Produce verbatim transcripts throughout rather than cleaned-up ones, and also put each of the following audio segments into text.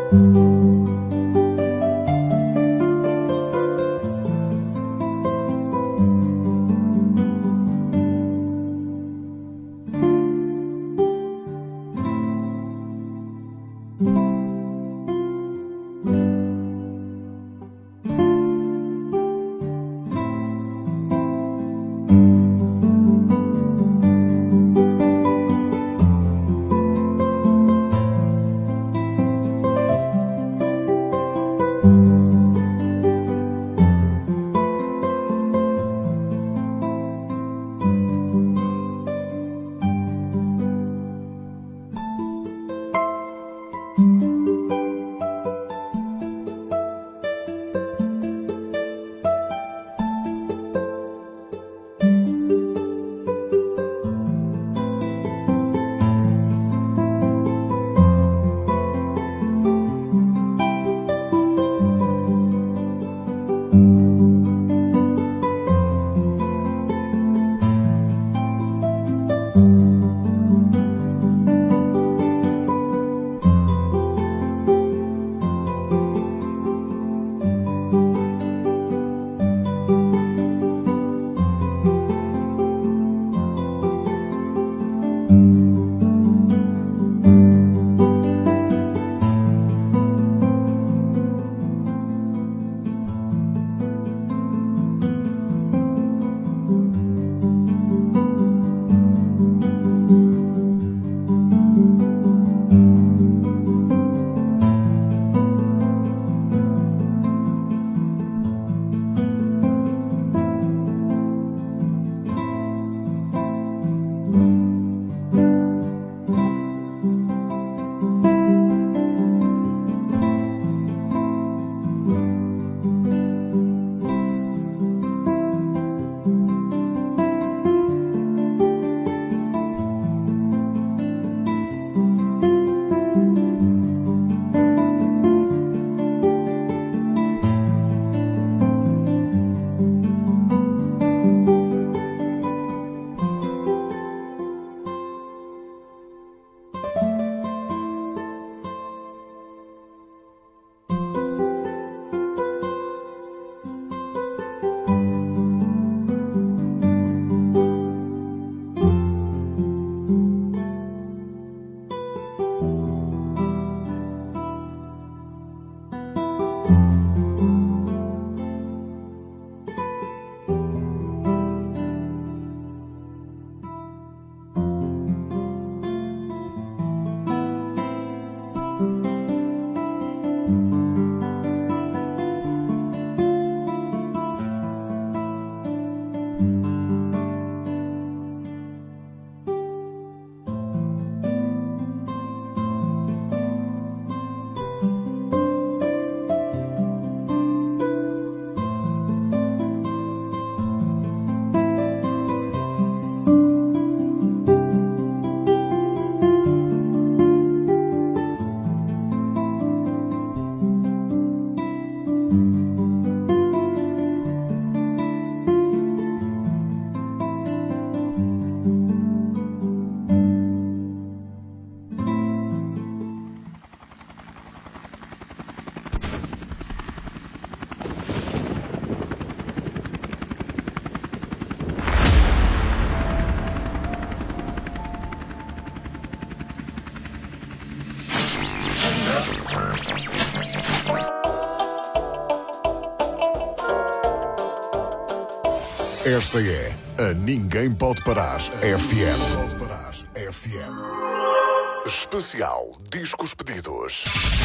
Esta é a Ninguém Pode Parar F M. F M. Especial Discos Pedidos.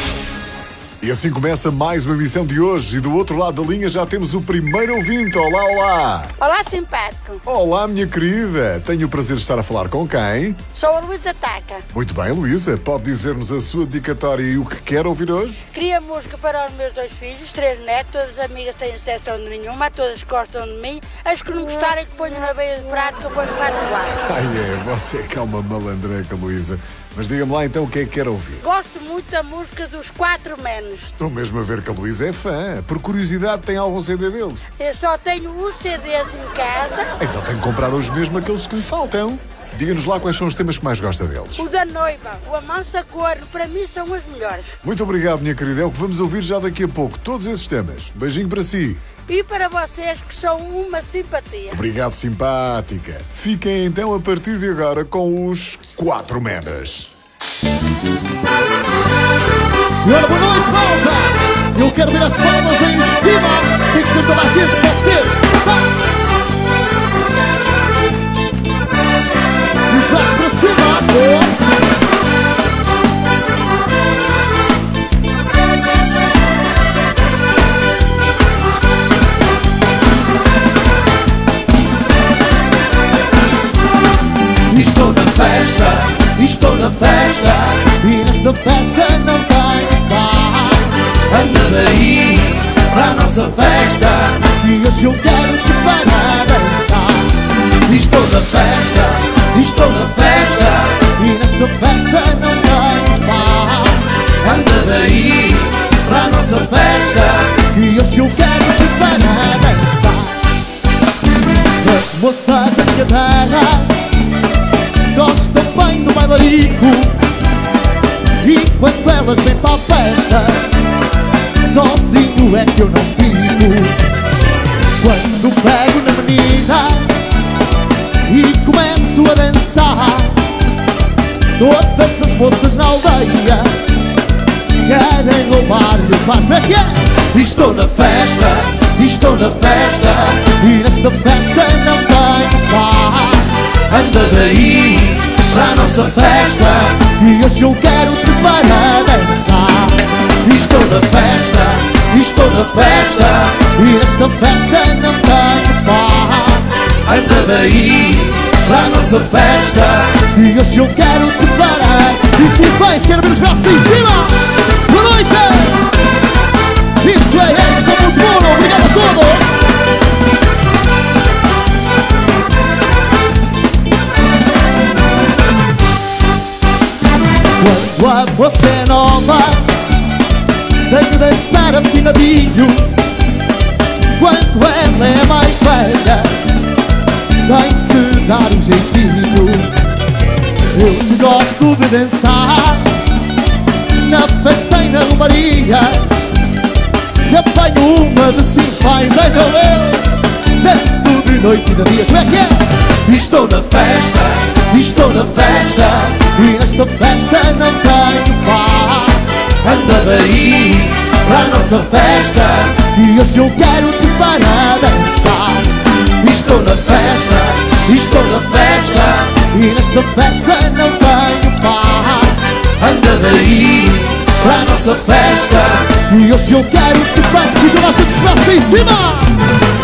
E assim começa mais uma emissão de hoje. E do outro lado da linha já temos o primeiro ouvinte. Olá, olá. Olá, simpático. Olá, minha querida. Tenho o prazer de estar a falar com quem? Sou a Luísa Taca. Muito bem, Luísa. Pode dizer-nos a sua dedicatória e o que quer ouvir hoje? Queria música para os meus dois filhos, três netos, todas amigas sem exceção de nenhuma, todas gostam de mim. As que não gostarem que ponho na veia de prato que eu ponho fácil lá. Ai é, você que é uma malandreca, Luísa. Mas diga-me lá então o que é que quer ouvir. Gosto muito da música dos Quatro Menos. Estou mesmo a ver que a Luísa é fã. Por curiosidade, tem algum C D deles? Eu só tenho os C Ds em casa. Então tem que comprar hoje mesmo aqueles que lhe faltam. Diga-nos lá quais são os temas que mais gosta deles. O da noiva, o Amansa Corno, para mim são os melhores. Muito obrigado, minha querida. É o que vamos ouvir já daqui a pouco. Todos esses temas. Beijinho para si. E para vocês que são uma simpatia. Obrigado, simpática. Fiquem então a partir de agora com os Quatro Menas. E olha, boa noite, malta! Eu quero ver as palmas aí em cima. Tem que ser toda a gente, pode ser. E os braços para cima. Oh. Estou na festa, estou na festa, e nesta festa não tem paz. Anda daí para a nossa festa, E hoje eu quero te para dançar. Estou na festa, estou na festa, E nesta festa não tem paz. Anda daí para a nossa festa, E hoje eu quero te para dançar. As moças da cadeira gostam bem do bailarico, e quando elas vêm para a festa, sozinho é que eu não fico. Quando pego na menina e começo a dançar, todas as moças na aldeia querem roubar-lhe o par. Como é que é? estou na festa, estou na festa, E nesta festa não tem paz. anda daí para a nossa festa, E hoje eu quero te para dançar. estou na festa, estou na festa, E nesta festa não tem paz. anda daí para a nossa festa, E hoje eu quero te parar. E se vais, quero ver os braços em cima. Boa noite. Isto é Expo muito bom. Obrigado a todos. Quando a moça é nova, tem que dançar afinadinho. Quando ela é mais velha, tem que se dar um jeitinho. Eu que gosto de dançar na festa e na romaria, se apanho uma de simpais, ai meu Deus, danço de noite e de dia. Como é que é? estou na festa, estou na festa, E nesta festa não tenho paz. anda daí para a nossa festa, E hoje eu quero te para dançar. estou na festa, estou na festa, E nesta festa não tenho paz. anda daí para a nossa festa, E hoje eu quero te para. E toda a gente os braços em cima.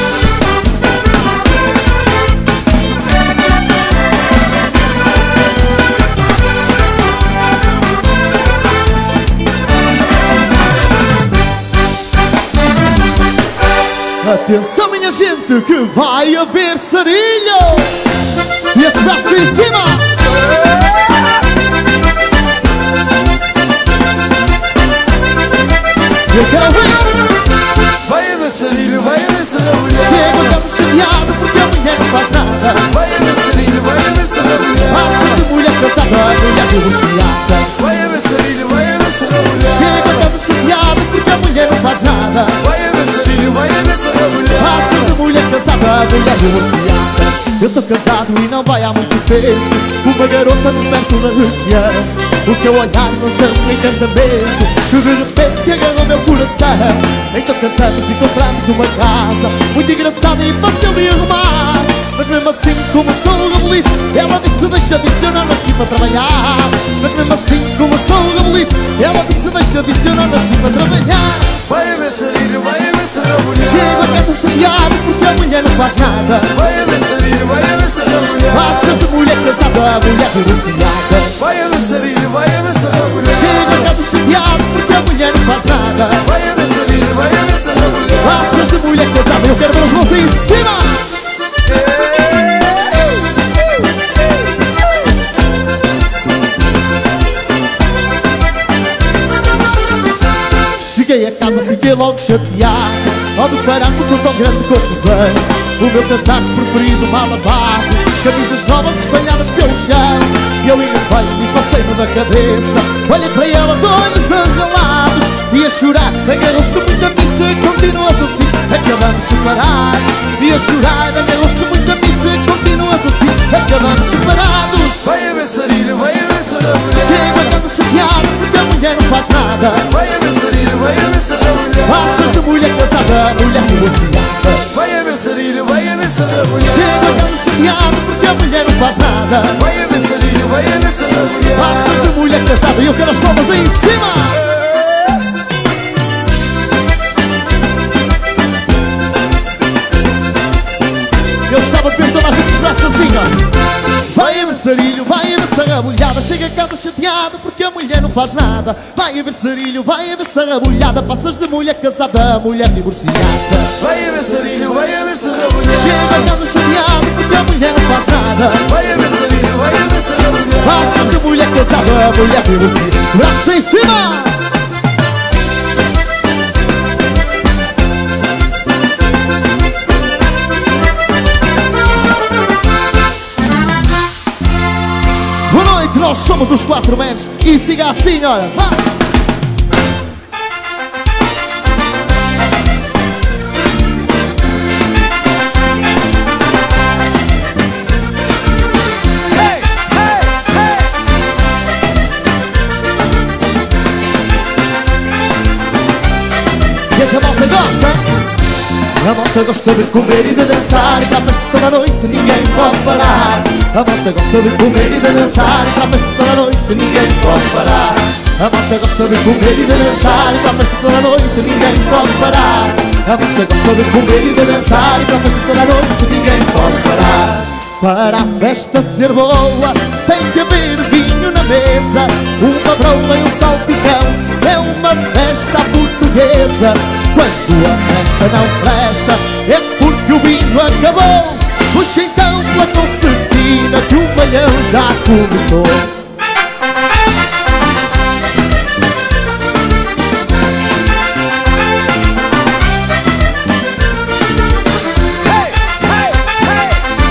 Atenção minha gente, que vai haver sarilho. E esses braços em cima. Eu quero ver. vai haver sarilho, vai haver sarilho, Chego a casa chateado porque a mulher não faz nada. vai haver sarilho, vai haver sarilho, Passas de mulher casada, mulher divorciada. vai haver sarilho, vai haver sarilho, Chego a casa chateado porque a mulher não faz nada. vai haver sarilho, vai haver sarilho, Passas de mulher casada, mulher divorciada. Eu sou casado e não vai há muito tempo. Uma garota de perto da região, o seu olhar lança um encantamento que de repente agarrou meu coração. Então casamos e compramos uma casa muito engraçada e fácil de arrumar. Mas mesmo assim começou o rebuliço. Ela disse deixa disso, eu não nasci para trabalhar. Mas mesmo assim começou o rebuliço. Ela disse deixa disso, eu não nasci para trabalhar. vai haver sarilho, vai haver sarilho, Chego a casa chateado porque a mulher não faz nada. vai haver sarilho, vai haver sarilho, Passas de mulher casada, mulher divorciada. vai haver sarilho, vai haver sarilho, Chego a casa chateado porque a mulher não faz nada. vai haver sarilho, vai haver sarilho, Passas de mulher casada, eu quero ver as mãos em cima. Cheguei a casa, fiquei logo chateado ao deparar-me com tão grande confusão. O meu casaco preferido mal lavado, camisas novas espalhadas pelo chão. Eu inovei e passei-me da cabeça. Olhei para ela de olhos arregalados e a chorar, agarrou-se muito a mim. Se continuas assim, acabamos separados. E a chorar, agarrou-se muito a mim. Se continuas assim, acabamos separados. Vai a ver sarilho, vai a ver sarilho. Chego a casa chateado porque a mulher não faz nada. Vai a ver sarilho, vai a ver sarilho. Passas de mulher casada, mulher divorciada. Vai a ver sarilho, vai a ver sarilho. Chego a casa chateado porque a mulher não faz nada. Vai a ver sarilho, vai a ver sarilho. Passas de mulher casada e eu quero as palmas aí em cima. Eu gostava de ver toda a gente os braços assim, ó. Vai a ver sarilho, vai a ver sarrabulhada. Chega a casa chateado porque a mulher não faz nada. Vai a ver sarilho, vai a ver sarrabulhada. Passas de mulher casada a mulher divorciada. Vai a ver sarilho, vai a ver sarilho. Chega a casa chateado porque a mulher não faz nada. Vai a ver sarilho, vai a ver sarilho. Passas de mulher casada a mulher divorciada. Braço em cima. Nós somos os quatro mens e siga assim, olha, vá! Hey, hey, hey. E é que a malta gosta? A malta gosta de comer e de dançar e dá festa toda a noite, ninguém pode parar. A malta gosta de comer e de dançar e dá festa toda a noite, ninguém pode parar. A malta gosta de comer e de dançar e dá festa toda a noite, ninguém pode parar. A malta gosta de comer e de dançar e dá festa toda a noite, ninguém pode parar. Para a festa ser boa, tem que haver vinho na mesa, uma broa e um salpicão, é uma festa portuguesa. Quando a festa não presta, é porque o vinho acabou. Puxa então pela concertina que o malhão já começou. Hey, hey, hey.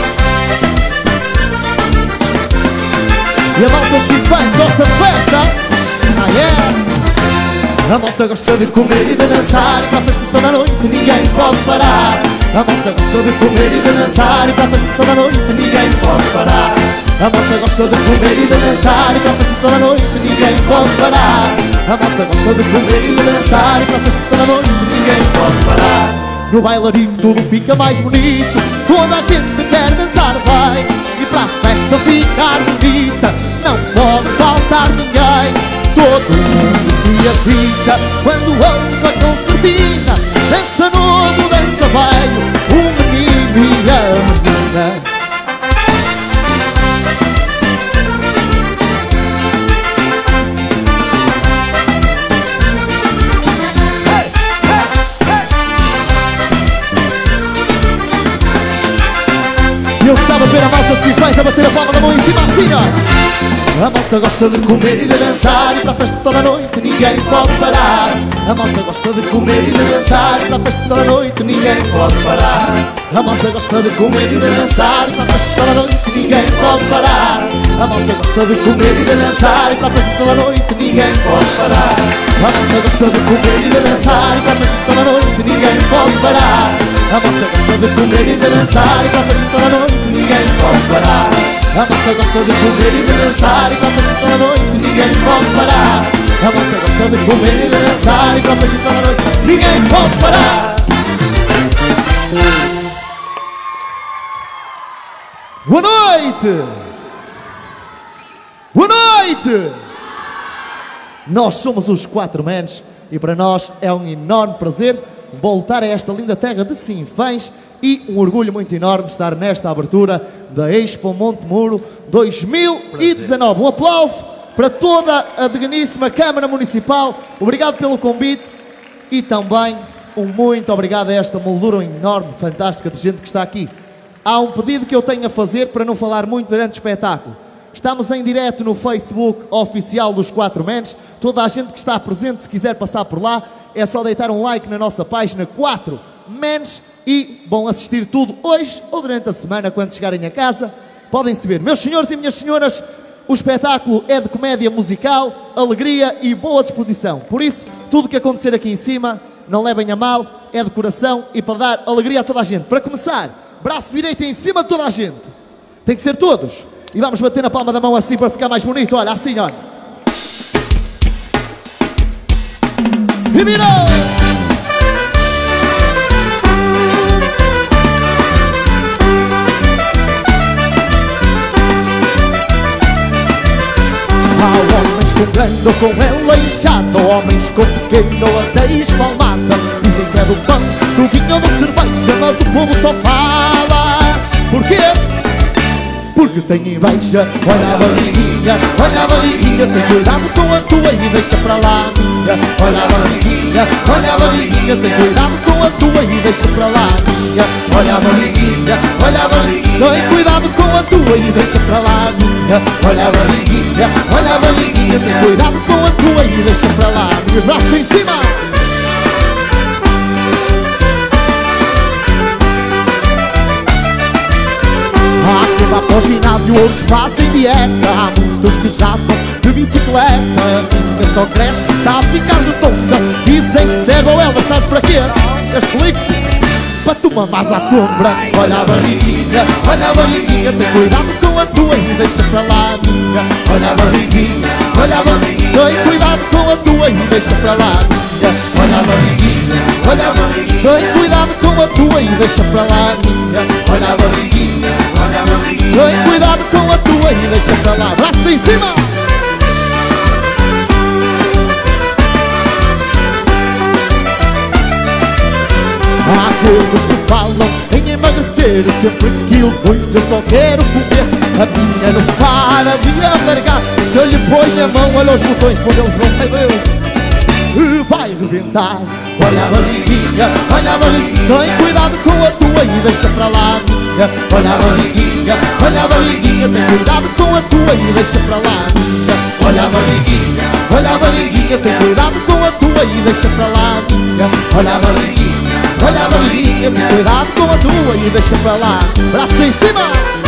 E a malta de Sinfãs gosta de festa. Ah, yeah. A malta gosta de comer e de dançar e para a festa toda a noite, ninguém pode parar. A malta gosta de comer e de dançar e para a festa toda a noite, ninguém pode parar. A malta gosta de comer e de dançar e para a festa toda a noite, ninguém pode parar. A malta gosta de comer e de dançar e para a festa toda a noite, ninguém pode parar. No bailarinho tudo fica mais bonito, toda a gente quer dançar bem. E para a festa ficar bonita, não pode faltar ninguém. Todo mundo se agita quando ouve a concertina. Dança novo, dança velho, o menino e a menina. Hey, hey, hey. E eu gostava de ver a malta de Sinfãs a bater a palma da mão em cima assim, ó. A malta gosta de comer e de dançar e para a festa toda a noite, ninguém pode parar. A malta gosta de comer e de dançar e para a festa toda a noite, ninguém pode parar. A malta gosta de comer e de dançar e para a festa toda a noite, ninguém pode parar. A malta gosta de comer e de dançar e para a festa toda a noite, ninguém pode parar. A malta gosta de comer e de dançar e para a festa toda a noite, ninguém pode parar. A malta gosta de comer e de dançar e para a festa toda a noite, ninguém pode parar. A malta gosta de comer e de dançar e para a festa toda a noite, ninguém pode parar. A malta gosta de comer e de dançar e para a festa toda a noite, ninguém pode parar. Boa noite! Boa noite! Nós somos os quatro mens e para nós é um enorme prazer voltar a esta linda terra de Sinfãs e um orgulho muito enorme estar nesta abertura da Expo Montemuro dois mil e dezanove. Um aplauso para toda a digníssima Câmara Municipal. Obrigado pelo convite e também um muito obrigado a esta moldura enorme, fantástica de gente que está aqui. Há um pedido que eu tenho a fazer para não falar muito durante o espetáculo. Estamos em direto no Facebook oficial dos quatro mens. Toda a gente que está presente, se quiser passar por lá, é só deitar um like na nossa página quatro mens e vão assistir tudo hoje ou durante a semana quando chegarem a casa. Podem se ver. Meus senhores e minhas senhoras, o espetáculo é de comédia musical, alegria e boa disposição. Por isso, tudo que acontecer aqui em cima, não levem a mal, é de coração e para dar alegria a toda a gente. Para começar, braço direito em cima de toda a gente. Tem que ser todos. E vamos bater na palma da mão assim para ficar mais bonito. Olha, assim, olha. E virou! Há homens com grande ou com ela inchada, homens com pequeno ou até espalmada. Dizem que é do pão, do vinho ou da cerveja, mas o povo só fala. Porquê? Porque tem inveja. Olha a barriguinha, olha a barriguinha, tem cuidado com a tua e deixa para lá a minha. Olha a barriguinha, olha a barriguinha, tem cuidado com a tua e deixa para lá a minha. Olha a barriguinha, olha a barriguinha, tem cuidado com a tua e deixa para lá a minha. Olha a barriguinha, olha a barriguinha, tem cuidado com a tua e deixa para lá a minha. Os braços em cima. Há quem vá para o ginásio, outros fazem dieta. Há muitos que já vão de bicicleta. A minha só cresce, está a ficar redonda. Dizem que serve ou ela, sabes para quê? Eu explico-te, para tu mamares à sombra. Olha a barriguinha, olha a barriguinha, tem cuidado com a tua e deixa para lá a minha. Olha a barriguinha, olha a barriguinha, tem cuidado com a tua e deixa para lá a minha. Olha a barriguinha, olha a barriguinha, tem cuidado com a tua e deixa para lá a minha. Olha a barriguinha, olha a barriguinha, tem cuidado com a tua e deixa para lá. Braço em cima. Há aqueles que falam em emagrecer, sempre que os ouço eu só quero comer. A minha não para de alargar. Se eu lhe ponho a mão, olha os botões, por eles vão, meu Deus, vai rebentar. Olha a barriguinha, olha a barriguinha, tem cuidado com a tua e deixa para lá a minha. Olha a barriguinha, olha a barriguinha, tem cuidado com a tua e deixa para lá a minha. Olha a barriguinha, olha a barriguinha, tem cuidado com a tua e deixa para lá a minha. Olha a barriguinha, olha a barriguinha, tem cuidado com a tua e deixa para lá. Braço em cima.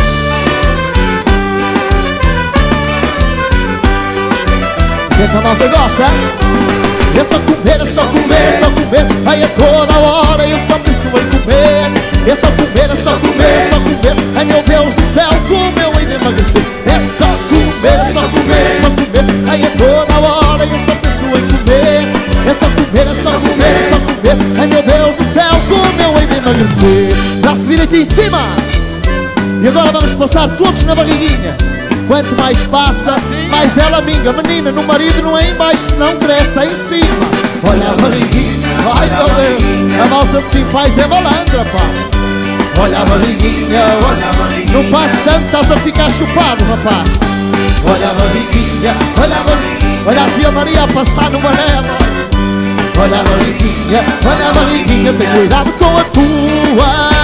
O que é que a malta gosta? É só comer, é só comer, é só comer. Aí a toda hora eu só penso em comer. É só comer, é só comer, é só comer. Ai meu Deus do céu, como eu hei de emagrecer. É só comer, é só comer, é só comer. Aí a toda hora eu só penso em comer. É só comer, é só comer, é só comer. Ai meu Deus do céu, como eu hei de emagrecer. Braço direito em cima. E agora vamos passar todos na barriguinha. Quanto mais passa, mais ela minga. Menina, no marido não é em baixo, senão cresce é em cima. Olha a barriguinha, ai meu Deus, a malta de sim faz é malandra, pá. Olha a barriguinha, olha a barriguinha, não passes tanto, estás a ficar chupado, rapaz. Olha a barriguinha, olha a barriguinha, olha a tia Maria a passar no amarelo. Olha a barriguinha, olha a barriguinha, tem cuidado com a tua.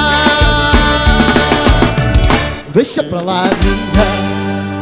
Deixa para lá a minha.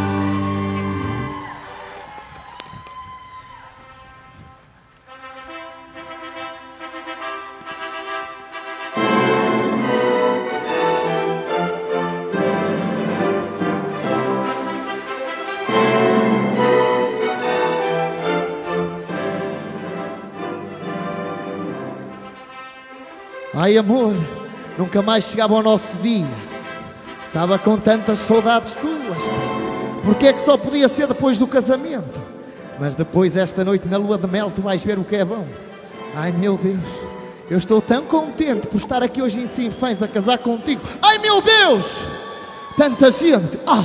Ai amor, nunca mais chegava ao nosso dia. Estava com tantas saudades tuas. Porque é que só podia ser depois do casamento? Mas depois esta noite na lua de mel tu vais ver o que é bom. Ai meu Deus, eu estou tão contente por estar aqui hoje em Sinfãs a casar contigo. Ai meu Deus, tanta gente. Ah!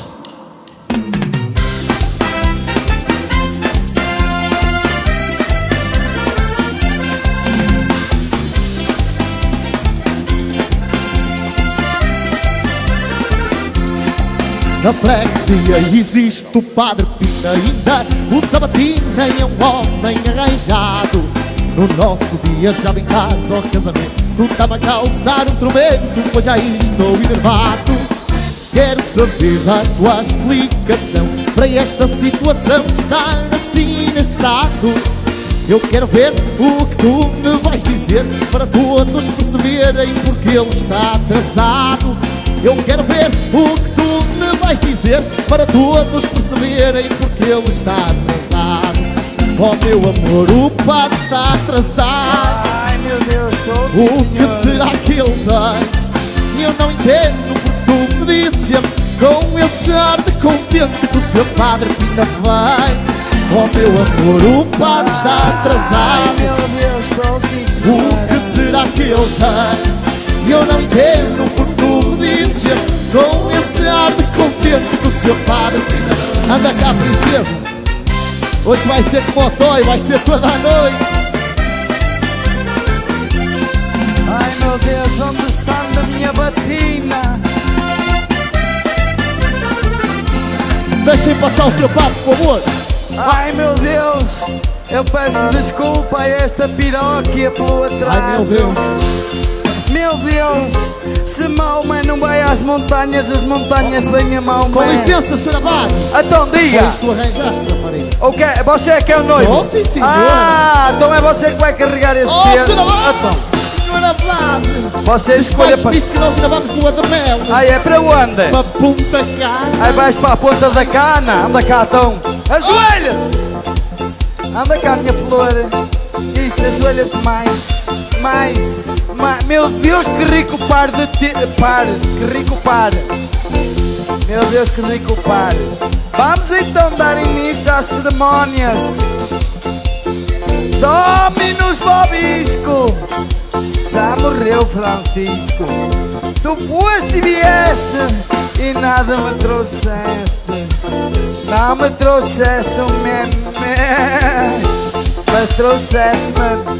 Na freguesia existe o Padre Pina, ainda usa batina e é um homem arranjado. No nosso dia já bem tarde ao casamento, tu está-me a causar um tormento, pois já estou enervado. Quero saber da tua explicação para esta situação de estar assim neste estado. Eu quero ver o que tu me vais dizer, para todos perceberem porque ele está atrasado. Eu quero ver o que tu me vais dizer, para todos perceberem porque ele está atrasado. Oh meu amor, o padre está atrasado. Ai meu Deus, estou O que será que ele tem? Eu não entendo porque tu me dizes com esse ar de contente que o seu padre Pina vem. Oh meu amor, o padre está atrasado. Ai meu Deus, estou sim, senhora. O que será que ele tem? Eu não entendo porque tu me dizes com esse ar de contente que o seu padre Pina vem. Anda cá, princesa, hoje vai ser como o toy, vai ser toda a noite. Ai meu Deus, onde está a minha batina? Deixem passar o seu padre, por favor. Ai meu Deus, eu peço desculpa a esta piróquia pelo atraso. Ai meu Deus. Meu Deus, se Maomé não vai às montanhas, as montanhas vêm a Maomé. Com licença, senhora Abade. Então diga. Pois tu arranjaste, rapariga. O que? Você é que é o noivo? Sou, sim, senhor. Ah, então é você que vai carregar esse Oh, peso. senhora Abade. Então, Senhora Abade. você escolha Mas para... visto que nós ainda vamos para o de mel. Ai, é para onde? Para Punta Cana. Aí vais para a ponta da cana. Anda cá, então. Ajoelha! Anda cá, minha flor. Isso, ajoelha-te mais. Mais. mais. Meu Deus, que rico par de ti. Par. Que rico par. Meu Deus, que rico par. Vamos então dar início às cerimónias. Dominus Bobisco. Já morreu Francisco. Tu foste e vieste e nada me trouxeste. Não me trouxeste um meme, mas trouxeste-me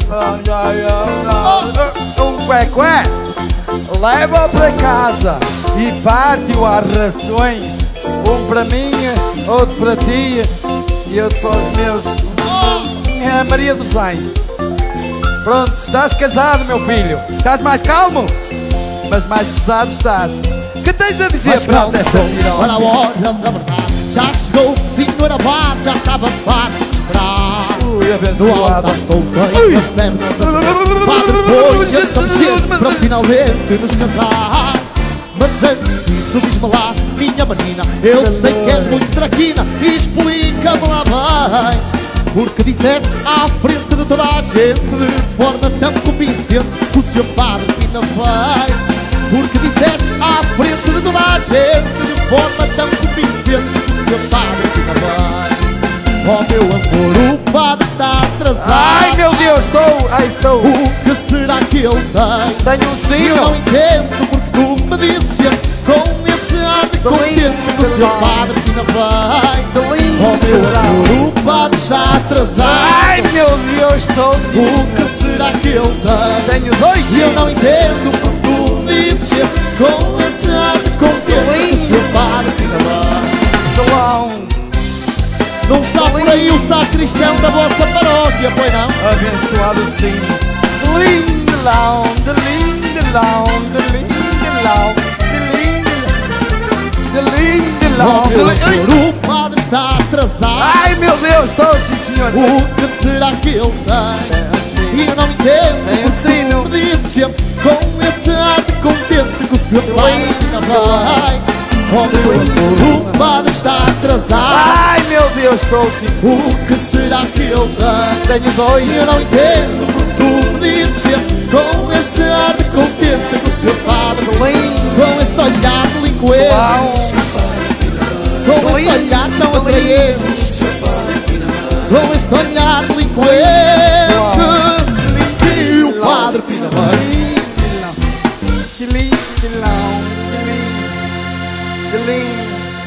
um cué-cué. Leva-o para casa e parte-o às rações. Um para mim, outro para ti e outro para os meus. É Maria dos Anjos. Pronto, estás casado, meu filho. Estás mais calmo, mas mais pesado estás. O que tens a dizer para esta Para a hora da verdade. Já chegou o senhor Abade, já estava farto de esperar. Ui, No abençoado. altar estou bem, as pernas a frente. Padre põe-se a mexer para finalmente nos casar. Mas antes disso diz-me lá, minha menina, eu sei que és muito traquina, explica-me lá bem. Porque disseste à frente de toda a gente, de forma tão convincente, que o seu padre Pina veio. Porque disseste à frente de toda a gente, de forma tão convincente, que o seu padre Pina veio. Oh meu amor, o padre está atrasado. Ai meu Deus, estou, ai estou. O que será que ele tem? Tenho um Eu não sino. entendo porque tu me dizes com esse ar de contente que o seu padre Pina veio. Oh meu amor, o padre está atrasado. Ai meu Deus, estou O sim. que será que ele tem? Tenho dois E eu sinos. não entendo porque tu me dizes com esse ar de contente que o seu padre Pina veio. Clown. Não está por aí o sacristão da vossa paróquia, pois não? Abençoado sim. Lindelão, de lindelão, de lindelão, de lindelão, de lindelão, Oh de meu lindelão. amor, o padre está atrasado. Ai meu Deus, estou sim senhor. O que será que ele tem? E eu não entendo Tem um sino. porque me dizes com esse ar de contente que o seu padre Pina vai. Oh meu amor, o padre está atrasado. Ai meu Deus, estou sim. O que será que ele tem? Tenho dois. E eu não entendo porque tu me dizes com esse ar de contente que o seu padre vem. Com esse olhar delinquente, com esse olhar tão atraente, com este olhar delinquente, e o padre Pina vem. Que lindo, que lindo, que lindo.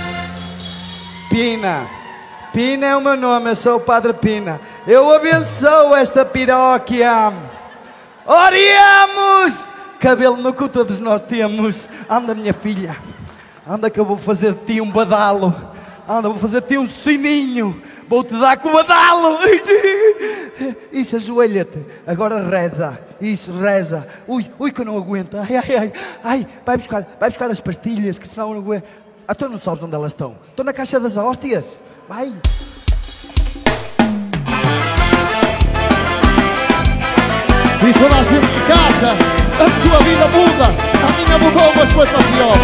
Pina. Pina é o meu nome, eu sou o Padre Pina. Eu abençoo esta piróquia. Oremos! Cabelo no cu todos nós temos. Anda, minha filha. Anda que eu vou fazer de ti um badalo. Anda, vou fazer de ti um sininho. Vou-te dar com o badalo. Isso, ajoelha-te. Agora reza. Isso, reza. Ui, ui, que eu não aguento. Ai, ai, ai. Ai, vai buscar, vai buscar as pastilhas, que senão eu não aguento. Ah, tu não sabes onde elas estão. Estão na caixa das hóstias. Vai. toda a gente de casa, a sua vida muda. A minha mudou, mas foi para pior.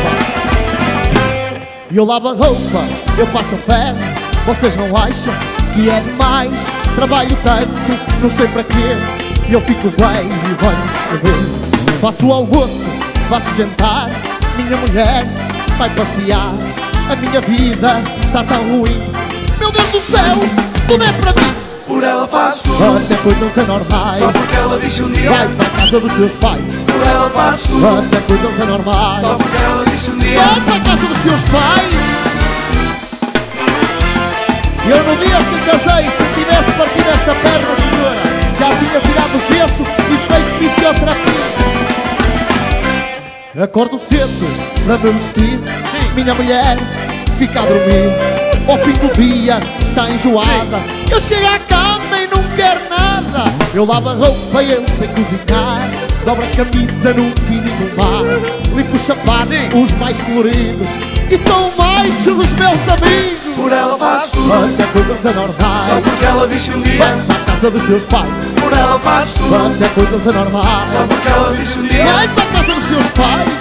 Eu lavo a roupa, eu passo a ferro. Vocês não acham que é demais? Trabalho tanto, não sei para quê. Eu fico bem e vão saber. Faço o almoço, faço jantar. Minha mulher vai passear. A minha vida está tão ruim. Meu Deus do céu, tudo é para mim. Por ela faço tudo, até coisas anormais. só porque ela disse um dia. Vai para a casa dos teus pais. Por ela faço tudo, até coisas anormais. só porque ela disse um dia. Vai para a casa dos teus pais. Eu no dia que casei, se tivesse partido esta perna, senhora, já tinha tirado o gesso e feito fisioterapia. Acordo cedo para me vestir. Minha mulher fica a dormir. Ao fim do dia está enjoada. Eu chego à cama e não quero nada. Eu lavo a roupa e eu sei cozinhar. Dobro a camisa no fim do mar. Limpo os sapatos, Sim. os mais coloridos. E sou o macho dos meus amigos. Por ela faço tudo, até coisas anormais. só porque ela disse um dia. Vai para a casa dos teus pais. Por ela faço tudo, até coisas anormais. só porque ela disse um dia. Vai para a casa dos teus pais.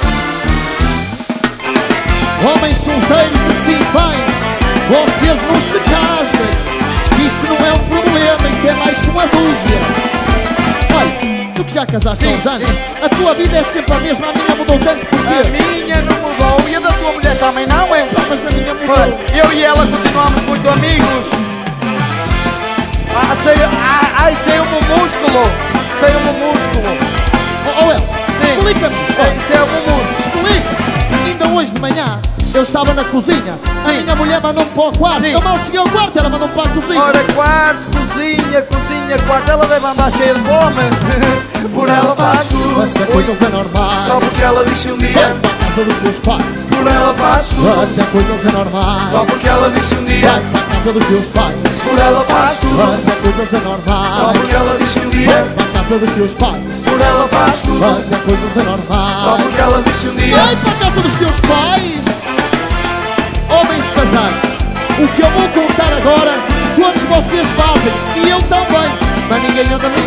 Homens solteiros de sinfãs, vocês não se casem. Isto não é um problema, isto é mais que uma dúzia. Olha, tu que já casaste há uns anos, a tua vida é sempre a mesma. A minha mudou tanto porque A minha não mudou e a da tua mulher também não, é? Pá, mas a minha mudou. Olha, eu e ela continuamos muito amigos. Ah, sei, ah, ai, sei o meu músculo. Sei o meu músculo. Oh, oh El, Sim. explica-me. Sei, sei o meu músculo. Explica. Ainda hoje de manhã eu estava na cozinha. A Sim. minha mulher mandou-me para o quarto. Sim. Eu mal cheguei ao quarto, ela mandou-me para a cozinha. Ora, quarto, cozinha, cozinha, quarto. Ela deve andar cheia de fome. Por ela faço tudo, Até coisas anormais. só porque ela disse um Vai dia. para a casa dos teus pais. Por ela faço tudo, Até coisas anormais. só porque ela disse um dia. Vai para a casa dos teus pais. Por ela faço tudo, Até coisas só anormais. porque ela disse um Vai dia. para a casa dos teus pais. Por ela faço tudo, Até coisas só anormais. porque ela disse um dia. Vai para a casa dos teus pais. Homens casados, o que eu vou contar agora, todos vocês fazem, e eu também, mas ninguém anda a mim.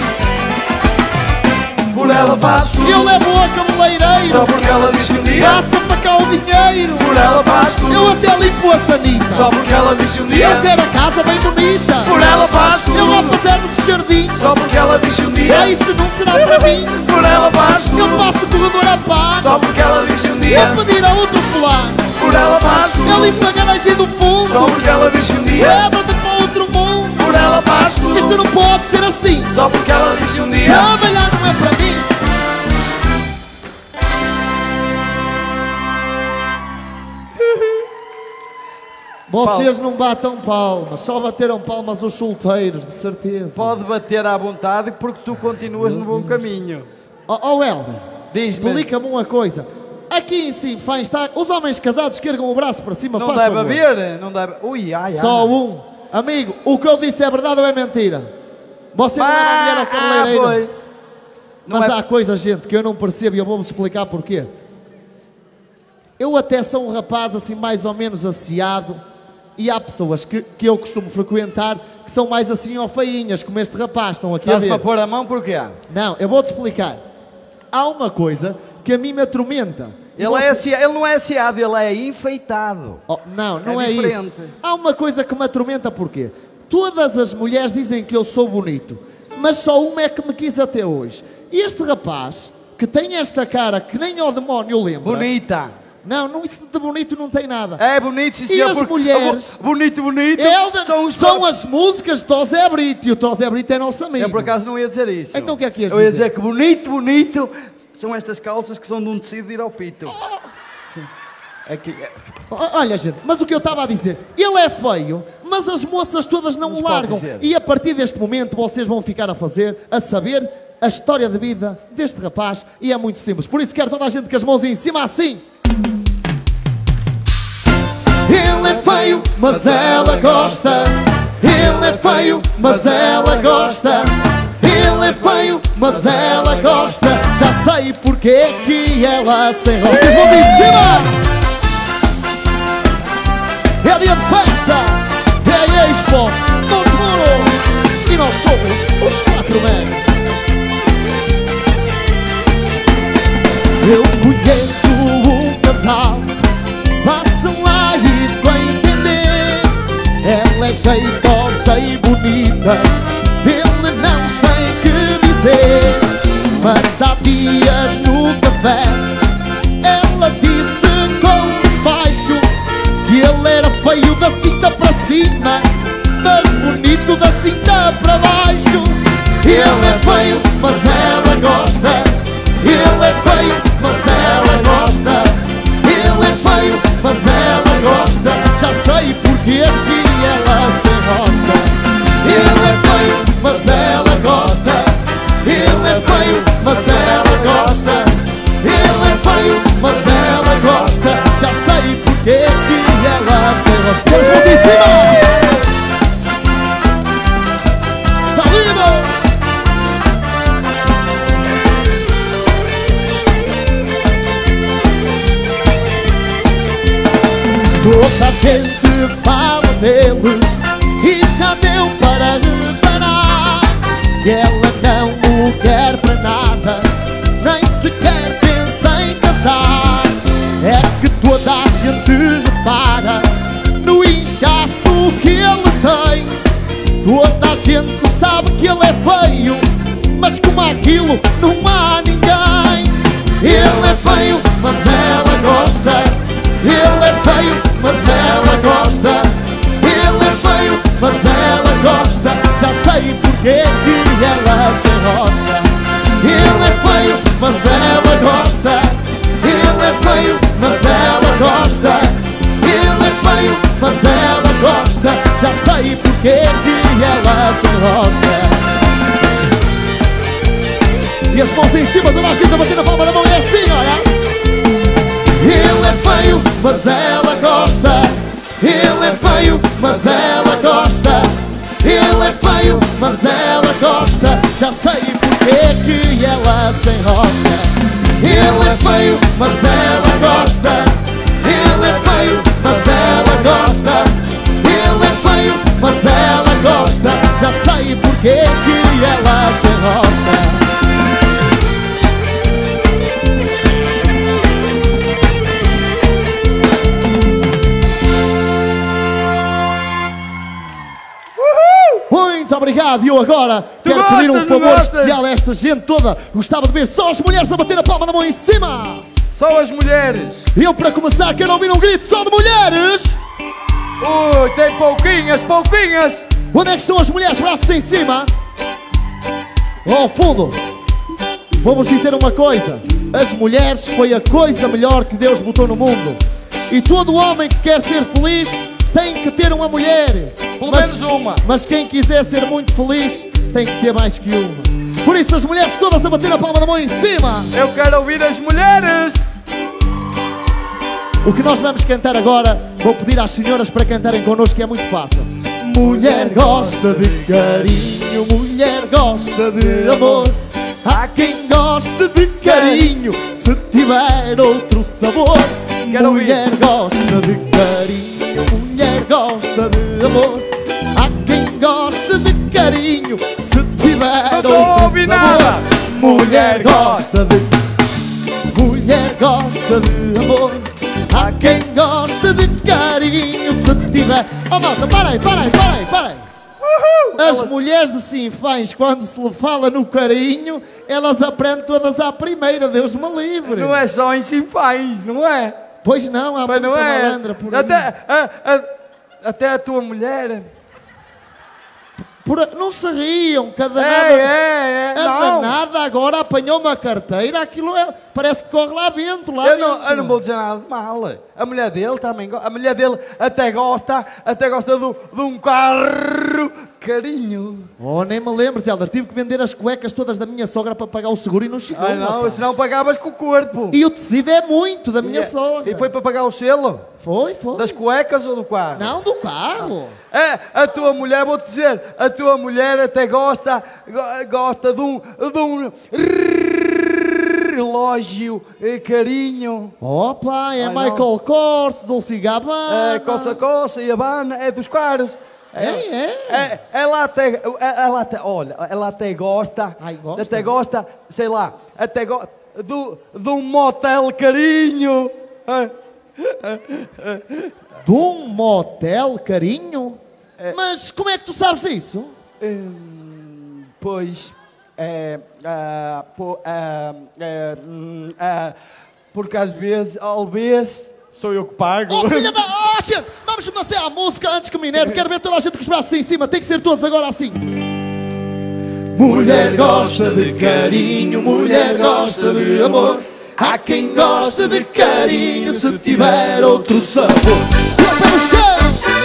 Por ela faço tudo, Eu levo a só cabeleireiro, porque ela disse um dia. passa para cá o dinheiro. Por ela faço tudo, Eu até limpo a sanita. só porque ela disse um dia. Eu quero a casa bem bonita. Por ela faço Eu lá tudo, fazer no jardim. só porque ela disse um dia. É isso, não será para mim. Por ela faço Eu tudo, passo o corredor a paz. só porque ela disse um dia. Vou pedir a outro fulano. Por ela faço Eu tudo, limpo a garagem do só fundo. porque ela disse um dia. Leva-me para outro mundo. Por ela faço Isto tudo, não pode ser assim. só porque ela disse um dia. Trabalhar não é para mim. Vocês não batam palmas, só bateram palmas os solteiros, de certeza. Pode bater à vontade porque tu continuas no bom caminho. Oh, oh Helder, Diz-me. explica-me uma coisa. Aqui em Sinfãs está. Os homens casados que ergam o braço para cima, Não faz deve favor. haver, não deve. Ui, ai, ai. Só um. Amigo, o que eu disse é verdade ou é mentira? Você não era mulher ao cabeleireiro. Ah, foi. Não Mas é- há coisas, gente, que eu não percebo e eu vou-vos explicar porquê. Eu até sou um rapaz assim mais ou menos asseado e há pessoas que, que eu costumo frequentar que são mais assim ó feinhas, como este rapaz, estão aqui a Estás ver. para pôr a mão porquê? Não, eu vou-te explicar. Há uma coisa que a mim me atormenta. Ele, Você- é asseado, ele não é asseado, ele é enfeitado. Oh, não, não É é, diferente. isso. Há uma coisa que me atormenta, porquê? Todas as mulheres dizem que eu sou bonito, mas só uma é que me quis até hoje. E este rapaz, que tem esta cara que nem ao demónio lembra... Bonita. Não, não, isso de bonito não tem nada. É bonito, sim, E senhor, as porque- mulheres? Bonito, bonito. Elda, São são, os... as músicas de Tosé Brito, e o Tosé Brito é nosso amigo. Eu por acaso não ia dizer isso. Então o que é que ias Eu ia dizer? dizer que bonito, bonito são estas calças que são de um tecido de ir ao pito. Sim. É que... é- O- Olha, gente, mas o que eu estava a dizer, ele é feio, mas as moças todas não Não o se pode largam. dizer. E a partir deste momento vocês vão ficar a fazer, a saber, a história de vida deste rapaz. E é muito simples. Por isso quero toda a gente com as mãos em cima assim. Ele é feio, mas ela gosta. Ele é feio, mas ela gosta. Ele é feio, mas ela gosta. Já sei porque é que ela se enrosca. As mãos em cima! É dia de festa, é Expo, Montemuro. E nós somos os quatro mens. jeitosa e bonita, ele não sei que dizer. Mas há dias no café ela disse com despacho que ele era feio da cinta para cima, mas bonito da cinta para baixo. Ele é feio, mas ela gosta. Ele é feio, mas ela gosta. Ele é feio, mas ela gosta. Já sei porque que ela se enrosca. Ele é feio, mas ela gosta. Ele é feio, mas ela gosta. Ele é feio, mas ela gosta. Já sei porque que ela se enrosca. Vamos lá em cima! Está lindo! Toda a gente fala deles e já deu para reparar que ela não o quer para nada, nem sequer pensa em casar. É que toda a gente repara no inchaço que ele tem. Toda a gente sabe que ele é feio, mas como aquilo não há ninguém. Ele é feio, mas ela gosta. Ele é feio, mas ela gosta. Ele é feio, mas ela gosta. Já sei porque que ela se enrosca. Ele é feio, mas ela gosta. Ele é feio, mas ela gosta. Ele é feio, mas ela gosta. Já sei porque que ela se enrosca. E as mãos em cima, toda a gente a bater na palma da mão. É assim, olha. Ele é feio, mas ela gosta. Ele é feio, mas ela gosta. Ele é feio, mas ela gosta. Já sei porque que ela se enrosca. Ele é feio, mas ela gosta. Ele é feio, mas ela gosta. Ele é feio, mas ela gosta. Já sei porque que ela se enrosca. Muito obrigado. E eu agora Tu quero gostas, pedir um tu favor gostas? especial a esta gente toda. Gostava de ver só as mulheres a bater a palma da mão em cima. Só as mulheres. E eu, para começar, quero ouvir um grito só de mulheres. Ui, tem pouquinhas, pouquinhas. Onde é que estão as mulheres? Braços em cima. Ao fundo. Vamos dizer uma coisa. As mulheres foi a coisa melhor que Deus botou no mundo. E todo homem que quer ser feliz tem que ter uma mulher. Pelo mas, menos uma. Mas quem quiser ser muito feliz tem que ter mais que uma. Por isso as mulheres todas a bater a palma da mão em cima. Eu quero ouvir as mulheres. O que nós vamos cantar agora, vou pedir às senhoras para cantarem connosco, que é muito fácil. Mulher gosta de carinho, mulher gosta de amor. Há quem goste de carinho, se tiver outro sabor. Quero Mulher gosta de carinho, mulher gosta de amor. Há quem goste de carinho, se tiver Não tô outro ouvindo sabor. nada. Mulher gosta de, mulher gosta de amor. Há quem goste de carinho, se tiver... Oh malta, para aí, para aí, para aí, para aí. As mulheres de Sinfãs, quando se lhe fala no carinho, elas aprendem todas à primeira, Deus me livre. Não é só em Sinfãs, não é? Pois não, há Mas muita não é. malandra por aí. Até a, a, até a tua mulher. Por a- Não se riam, cada É, nada... é, é. A Não. danada agora apanhou uma carteira, aquilo é, parece que corre lá dentro, lá Eu dentro. não, eu não vou dizer nada de mal. A mulher dele também gosta. A mulher dele até gosta, até gosta do, de um carro carinho. Oh, nem me lembro, Helder, tive que vender as cuecas todas da minha sogra para pagar o seguro e não chegou, Ai não, rapaz. senão pagavas com o corpo. E o tecido é muito da minha E- sogra. E foi para pagar o selo? Foi, foi. Das cuecas ou do carro? Não, do carro. É, a tua mulher, vou-te dizer, a tua mulher até gosta, go- gosta de um, de um relógio eh, carinho. Opa, é Ai, não. Michael Kors, Dolce Gabbana. É, coça, coça e Habana, é dos caros. É, é. É, ela até, ela até, olha, ela até gosta, Ai, gosta? até gosta, sei lá, até gosta do, de um motel carinho. É. De um motel, carinho? Mas como é que tu sabes disso? Hum, pois, é, ah, po, ah, é, hum, ah, porque às vezes, talvez, sou eu que pago. Oh, filha da... Oh, gente, vamos começar a música antes que o Mineiro. Quero ver toda a gente com os braços em cima. Tem que ser todos agora assim. Mulher gosta de carinho, mulher gosta de amor. Há quem gosta de carinho se tiver outro sabor. Pé no chão!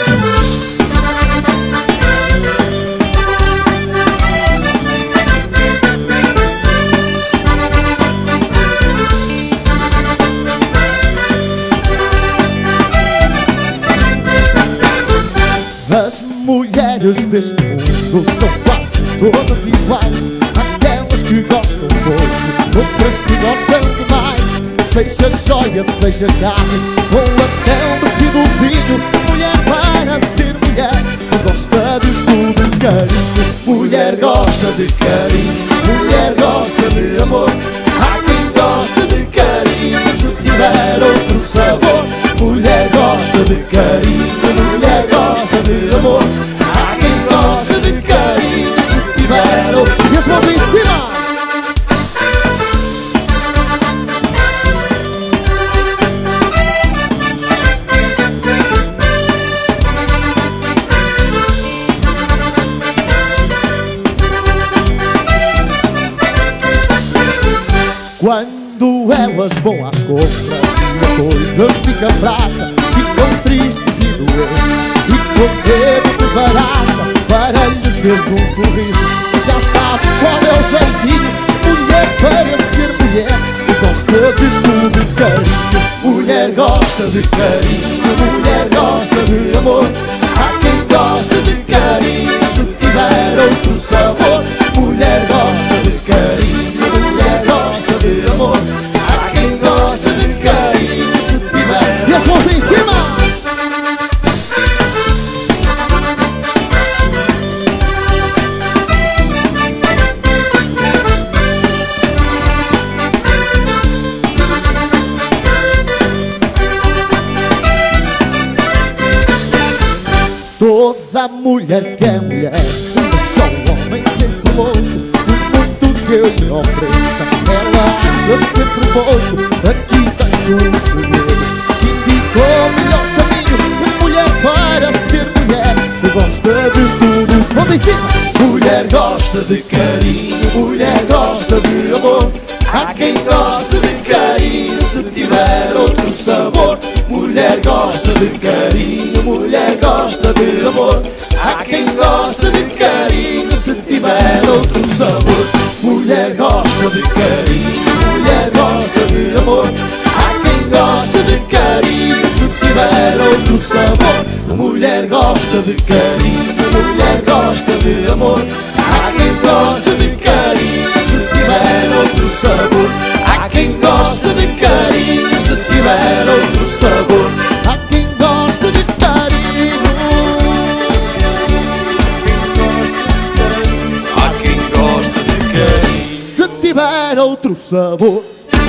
As mulheres deste mundo são quase todas iguais. Aquelas que gostam pouco, outras que gostam demais. Seja joia, seja carne, ou até um vestidozinho. Mulher para ser mulher, gosta de tudo carinho. Mulher gosta de carinho, mulher gosta de amor. Há quem gosta de carinho se tiver outro sabor. Mulher gosta de carinho, mulher gosta de amor. Há quem gosta de carinho se tiver outro. E as mãos em cima! Quando elas vão às compras e a coisa fica fraca, ficam tristes e doentes e com medo de barata. Para lhes veres um sorriso e já sabes qual é o jeitinho. Mulher para ser mulher, gosta de tudo carinho. Mulher gosta de carinho, mulher gosta de amor. Há quem gosta de carinho se tiver outro sabor. Mulher gosta de carinho, mulher gosta de amor. Há quem gosta de carinho se tiver. E as mãos em cima! Toda mulher que é mulher, deixa o homem sempre louco. Por muito que eu lhe ofereça, ela acha sempre pouco. Aqui deixo um segredo que indica o melhor caminho. Mulher para ser mulher, gosta de tudo. Vamos em cima! Mulher gosta de carinho, mulher gosta de amor. Há quem gosta de carinho se tiver outro sabor. Mulher gosta de carinho, mulher gosta de amor. Há quem gosta de carinho se tiver outro sabor. Mulher gosta de carinho, mulher gosta de amor. Há quem gosta de carinho se tiver outro sabor. Mulher gosta de carinho, mulher gosta de amor. Há quem gosta de carinho se tiver outro sabor. Há quem gosta de carinho se tiver outro sabor. Há quem gosta de carinho. Há quem gosta de carinho se tiver outro sabor.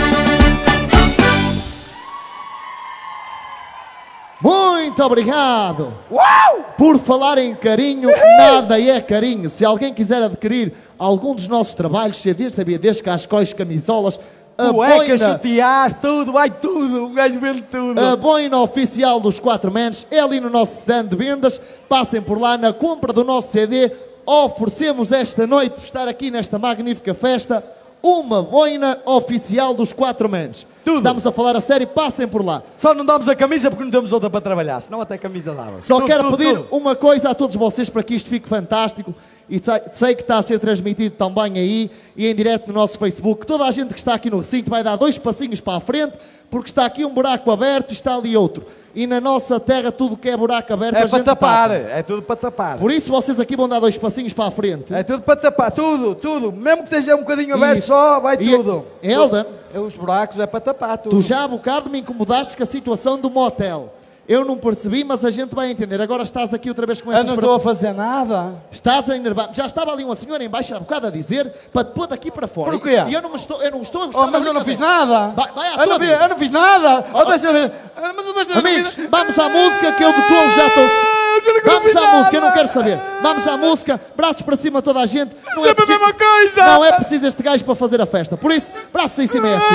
Muito obrigado. Uau! Por falar em carinho, nada é carinho. Se alguém quiser adquirir algum dos nossos trabalhos, C Ds, D V Ds, cascóis, camisolas, a Cuecas, boina, sutiãs, tudo, vai tudo. Um gajo vende tudo. a boina oficial dos Quatro Mens é ali no nosso stand de vendas. Passem por lá na compra do nosso C D. Oferecemos esta noite, por estar aqui nesta magnífica festa, uma boina oficial dos Quatro Mens. Tudo. Estamos a falar a sério, passem por lá. Só não damos a camisa porque não temos outra para trabalhar, senão até a camisa dava. Só Tudo, quero tudo, pedir tudo. uma coisa a todos vocês para que isto fique fantástico. E sei, sei que está a ser transmitido também aí e em direto no nosso Facebook. Toda a gente que está aqui no recinto vai dar dois passinhos para a frente, porque está aqui um buraco aberto e está ali outro. E na nossa terra tudo que é buraco aberto É a para gente tapar, tapa. é tudo para tapar. Por isso vocês aqui vão dar dois passinhos para a frente. É tudo para tapar, tudo, tudo. Mesmo que esteja um bocadinho aberto Isso. só, vai E, tudo. Elden, É os buracos, é para tapar tudo. tu já há bocado me incomodaste com a situação do motel. Eu não percebi, mas a gente vai entender. Agora estás aqui outra vez com Eu essas... não per- estou a fazer nada. Estás a enervar. Já estava ali uma senhora em baixo há bocado a dizer para te pôr daqui para fora. Por quê? E eu não, me estou, eu não estou a gostar Oh, da mas eu não fiz brincadeira. nada. Vai, vai à eu, não tua fiz, vida. eu não fiz nada. Oh, Oh, deixa eu ver. Mas eu deixa eu ver. Amigos, vamos à música que eu de todos já estou... Vamos à música, eu não quero saber. Vamos à música, braços para cima toda a gente. Não é Sempre a preciso, mesma coisa. não é preciso este gajo para fazer a festa. Por isso, braços em cima é assim.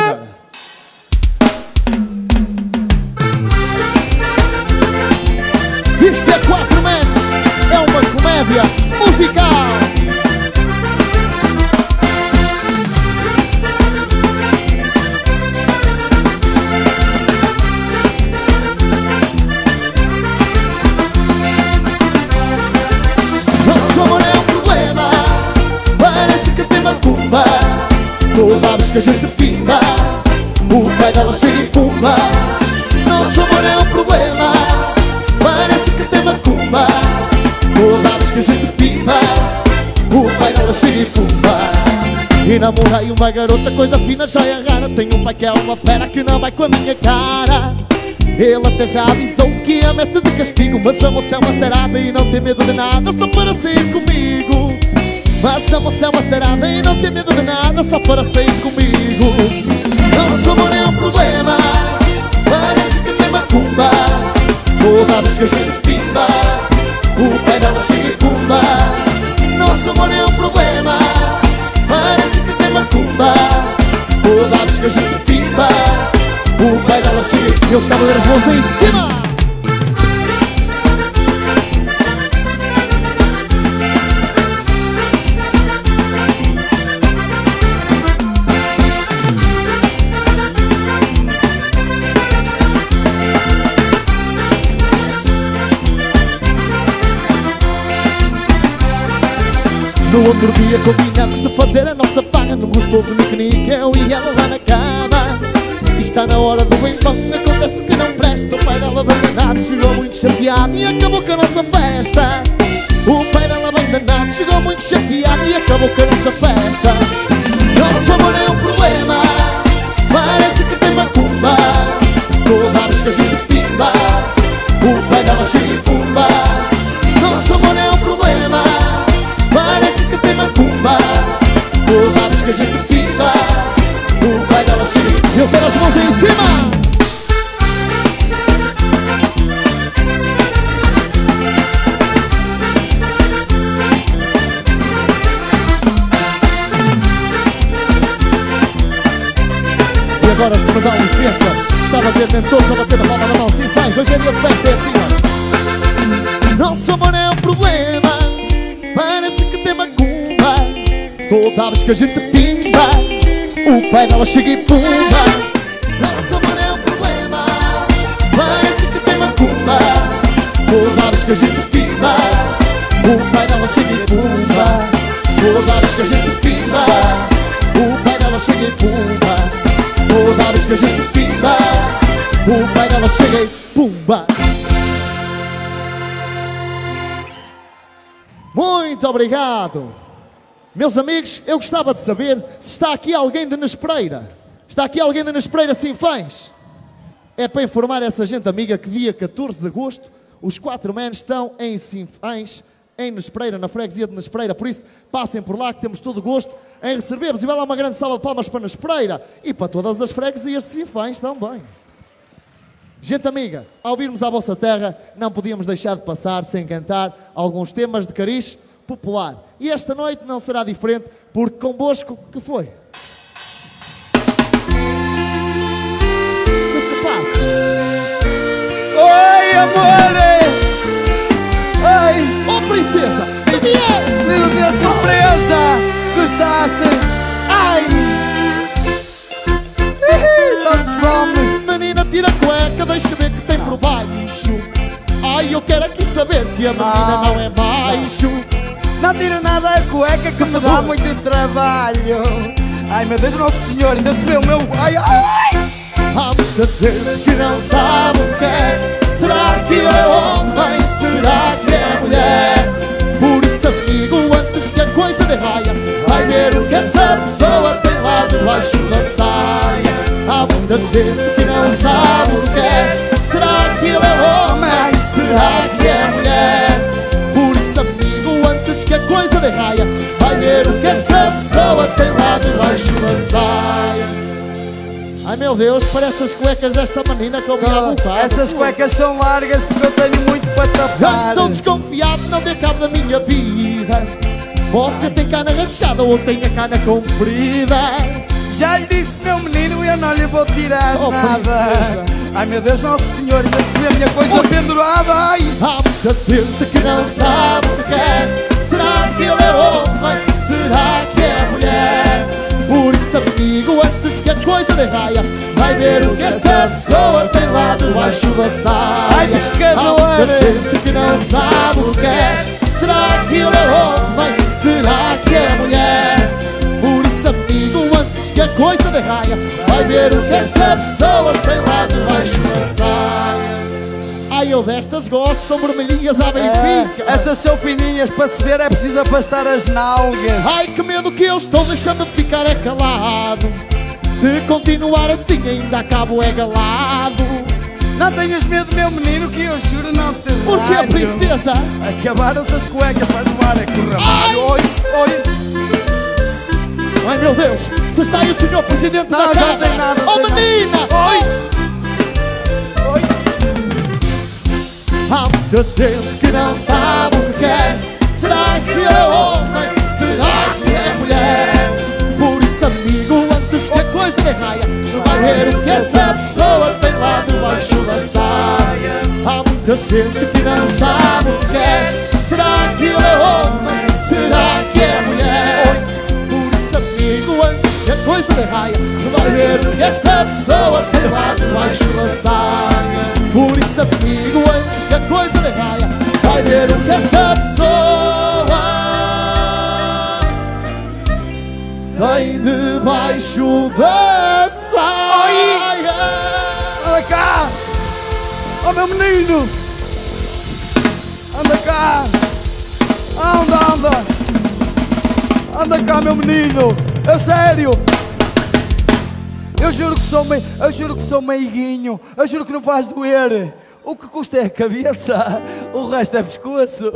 Isto é quatro mentes, é uma comédia musical. Nosso amor é um problema, parece que tem macumba. Toda vez que a gente pimba, o pai dela chega e pumba. Nosso amor é um problema, parece que tem macumba. Toda vez que a gente pimba, o pai dela chega e pumba. E namorei uma garota, coisa fina, joia rara. Tenho um pai que é uma fera que não vai com a minha cara. Ele até já avisou que a mete de castigo, mas a moça é uma tarada e não tem medo de nada só para sair comigo. Mas a moça é uma tarada e não tem medo de nada só para sair comigo. Nosso amor é um problema, parece que tem macumba. Toda vez que a gente pimba, o pé dela chega e pumba. Nosso amor é um problema, parece que tem macumba. Toda vez que a gente pimba, o pai dela chega e eu gostava de ver as mãos em cima. No outro dia combinamos de fazer a nossa farra num gostoso piquenique, eu e ela lá na cama. E está na hora do bem bom, acontece que não presta. O pai dela bem danado chegou muito chateado e acabou com a nossa festa. O pai dela bem danado chegou muito chateado e acabou com a nossa festa. Nosso amor é um problema, parece que tem macumba. Toda vez que a gente pimba, o pai dela chega e pumba. Nosso amor é um problema, parece que tem macumba. Toda vez que a gente pimba, o pai dela chega e eu quero as mãos em cima. E agora, se me dá licença, estava a ver mesmo todos a bater a palma na mão. Sim, faz, hoje é dia de festa, é assim, ó. Nosso amor é um problema, parece que tem macumba. Toda vez que a gente pimba, o pai dela chega e pumba. Nosso amor é um problema, parece que tem macumba. Toda vez que a gente pimba, o pai dela chega e pumba. Toda vez que a gente pimba, o pai dela chega e pumba. Toda vez que a gente pimba, o pai dela chega e pumba. Muito obrigado. Meus amigos, eu gostava de saber se está aqui alguém de Nespreira. Está aqui alguém de Nespreira, sim, fãs? É para informar essa gente amiga que dia catorze de agosto os quatro manos estão em Sinfãs, em Nespreira, na freguesia de Nespreira. Por isso, passem por lá que temos todo o gosto em receber-vos. E vai lá uma grande salva de palmas para Nespreira e para todas as freguesias de Sinfãs também. Gente amiga, ao virmos à vossa terra, não podíamos deixar de passar sem cantar alguns temas de cariz popular. E esta noite não será diferente, porque convosco, que foi? O que se passa? Oi, amor! Oi! Oh, princesa! Que vieste? Vimos a surpresa! Gostaste? Ai! Tantos homens! Menina, tira a cueca, deixa ver que tem por baixo. Ai, eu quero aqui saber que a menina Ah. não é baixo. Não tiro nada a cueca que me dá muito trabalho. Ai meu Deus, Nosso Senhor, ainda se vê o meu... Ai, ai! Há muita gente que não sabe o que é. Será que é homem? Será que é mulher? Por isso, amigo, antes que a coisa de raia, vai ver o que essa pessoa tem lá debaixo da saia. Há muita gente que não sabe o que é. Será que ele é homem? Será que é mulher? Por isso, amigo, antes que a coisa de raia, vai ver o que essa pessoa tem lá debaixo da saia. Ai meu Deus, parece as cuecas desta menina que eu vi há bocado. Essas cuecas são largas porque eu tenho muito para Já tapar. estou desconfiado, não dê cabo da minha vida. Você tem cana rachada ou tem a cana comprida? Já lhe disse, meu menino, eu não lhe vou tirar Oh, nada. princesa. Ai meu Deus, Nosso Senhor, ainda se vê a minha coisa Oi. pendurada. Ai. Há muita gente que não sabe o que quer. Será que ele é homem? Será que é mulher? Por isso, amigo, antes que a coisa de raia, vai ver o que essa pessoa tem lá debaixo da saia. Ai, pescador. Há muita gente que não sabe o que quer. Será que ele é homem? Será que é mulher? Por isso, amigo, antes que a coisa de raia, vai ver o que essa pessoa tem lá debaixo da saia. Ai, eu destas gosto, são vermelhinhas à Benfica. É, essas são fininhas, para se ver é preciso afastar as nalgas. Ai, que medo que eu estou, deixa-me ficar é calado. Se continuar assim ainda acabo é galado. Não tenhas medo, meu menino, que eu juro não te Por que, raio. princesa? Acabaram-se as cuecas para levar a corramar. Oi, oi. Ai meu Deus, se está aí o senhor presidente Não, da já Câmara. não tem nada, não Oh tem menina! Oi. Oi. Há muita gente que não sabe o que quer. Será que ele é homem? Será que é mulher? Por isso, amigo, antes que a coisa de raia, vai ver o que essa pessoa tem lá debaixo da saia. Há muita gente que não sabe o que quer. Será que ele é homem? Será que é mulher? Por isso, amigo, antes que a coisa de raia, vai ver o que essa pessoa tem lá debaixo da saia. Por isso, amigo, antes que a coisa de raia, vai ver o que essa pessoa tem debaixo da saia. Anda cá! Oh meu menino! Anda cá! Anda, anda! Anda cá, meu menino! É sério! Eu juro que sou mei... eu juro que sou meiguinho! Eu juro que não faz doer! O que custa é a cabeça, o resto é pescoço!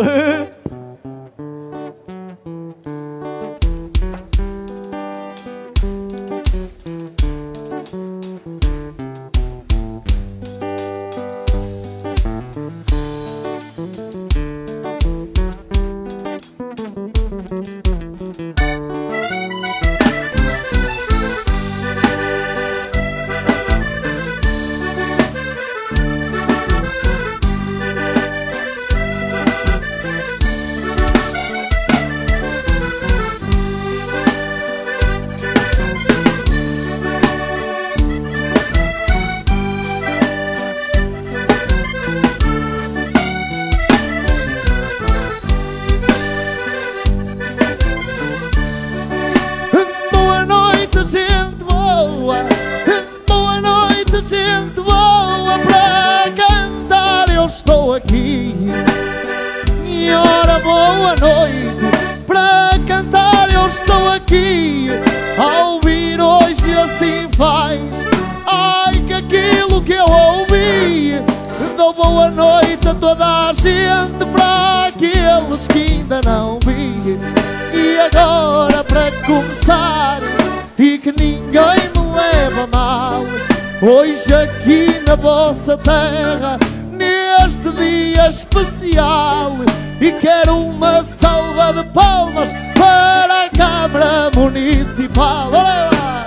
Gente boa para cantar, eu estou aqui. E ora, boa noite, para cantar eu estou aqui. Ao ouvir hoje assim faz, ai que aquilo que eu ouvi. Dou boa noite a toda a gente, para aqueles que ainda não vi. E agora para começar, e que ninguém me leva a mal, hoje aqui na vossa terra, neste dia especial, e quero uma salva de palmas para a Câmara Municipal. Olha lá!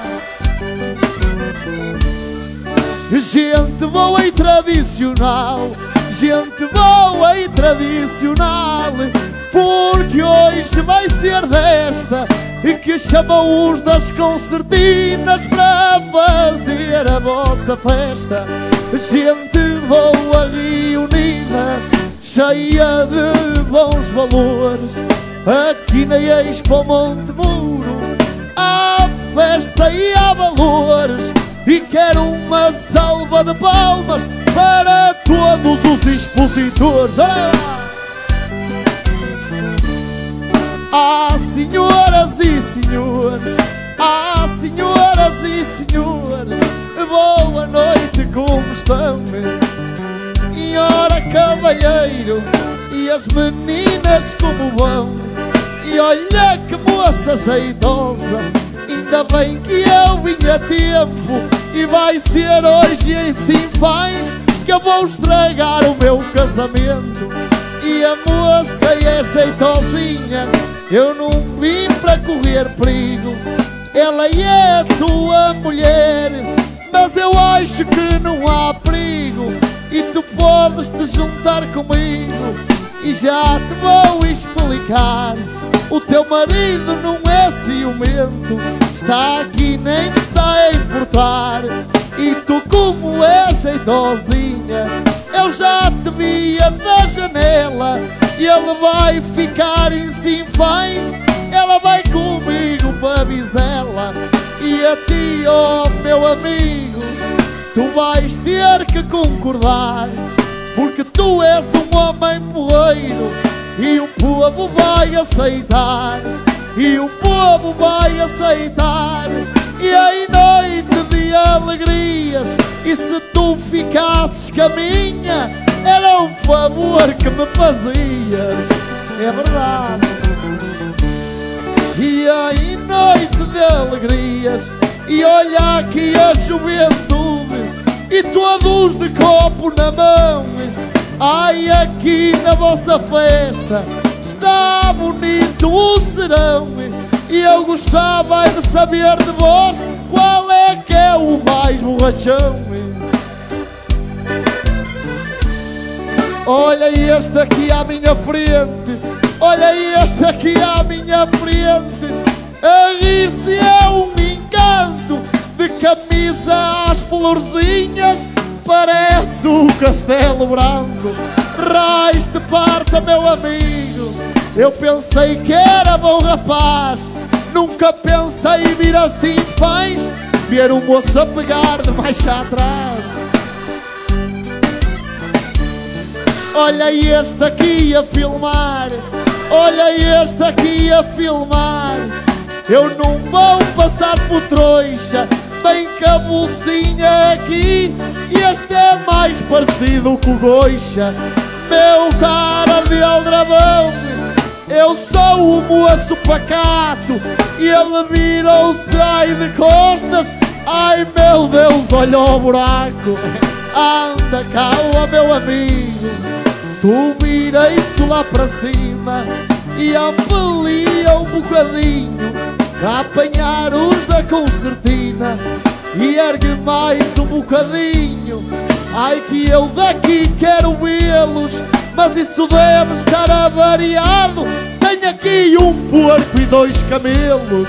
Gente boa e tradicional, gente boa e tradicional, porque hoje vai ser desta e que chamam os das concertinas para fazer a vossa festa. Gente boa reunida, cheia de bons valores, aqui na Expo Montemuro há festa e há valores. E quero uma salva de palmas para todos os expositores. Olha lá! Ah, senhoras e senhores, ah, senhoras e senhores, boa noite, como estão? E ora, cavalheiro, e as meninas como vão? E olha que moça jeitosa, ainda bem que eu vim a tempo E vai ser hoje em Sinfãs que eu vou estragar o meu casamento. E a moça é jeitosinha, eu não vim para correr perigo. Ela é a tua mulher, mas eu acho que não há perigo. E tu podes te juntar comigo, e já te vou explicar. O teu marido não é ciumento, está aqui nem se está a importar. E tu como és jeitosinha, eu já te via da janela. E ele vai ficar em Sinfãs, ela vai comigo para Vizela. E a ti, ó meu amigo, tu vais ter que concordar, porque tu és um homem porreiro e o povo vai aceitar. E o povo vai aceitar. E em noite de alegrias, e se tu ficasses com a minha, era um favor que me fazias. É verdade. E em noite de alegrias, e olha aqui a juventude, e todos de copo na mão. Ai, aqui na vossa festa está bonito o serão. E eu gostava de saber de vós, qual é que é o mais borrachão. Olha este aqui à minha frente, olha este aqui à minha frente, a rir-se é um encanto, de camisa às florzinhas, parece o Castelo Branco. Raiz de parta, meu amigo, eu pensei que era bom rapaz, nunca pensei vir assim faz, ver o moço a pegar de mais atrás. Olha este aqui a filmar, olha este aqui a filmar. Eu não vou passar por trouxa, vem com a bolsinha aqui, e este é mais parecido com o Goixa. Meu cara de aldrabão, eu sou o moço pacato, e ele virou-se ai de costas. Ai meu Deus, olha o buraco. Anda cá, ó meu amigo, tu vira isso lá para cima e amplia um bocadinho a apanhar os da concertina, e ergue mais um bocadinho. Ai que eu daqui quero vê-los, mas isso deve estar avariado. Tenho aqui um porco e dois camelos.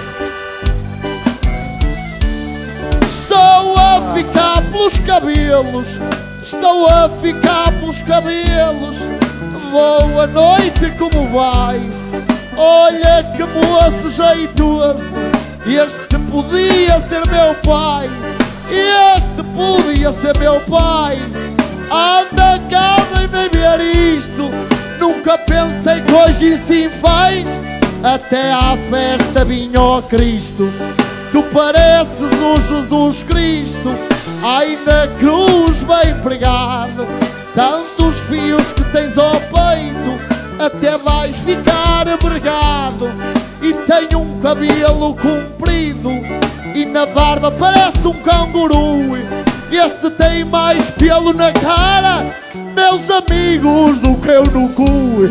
Estou a ficar pelos cabelos, estou a ficar pelos cabelos. Boa noite, como vai? Olha que moço jeitoso, este podia ser meu pai, este podia ser meu pai. Anda cá, vem ver isto, nunca pensei que hoje sim faz, até à festa vinha o Cristo. Tu pareces o Jesus Cristo, ai na cruz bem pregado, tantos fios que tens ao peito, até vais ficar abrigado. E tem um cabelo comprido, e na barba parece um canguru. Este tem mais pelo na cara, meus amigos, do que eu no cu.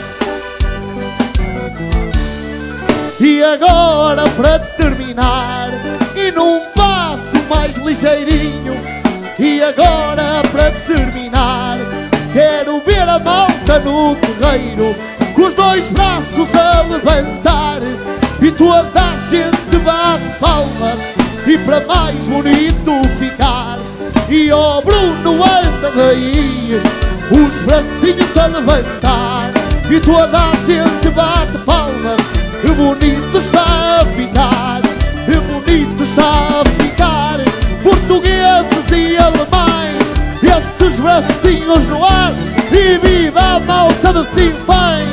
E agora para terminar, e num passo mais ligeirinho, e agora para terminar, quero ver a malta no terreiro, com os dois braços a levantar, e toda a gente bate palmas, e para mais bonito ficar. E ó Bruno, anda daí, os bracinhos a levantar, e toda a gente bate palmas. Que bonito está a ficar, que bonito está a ficar. Portugueses e alemães, esses bracinhos no ar, e viva a malta de Sinfãs.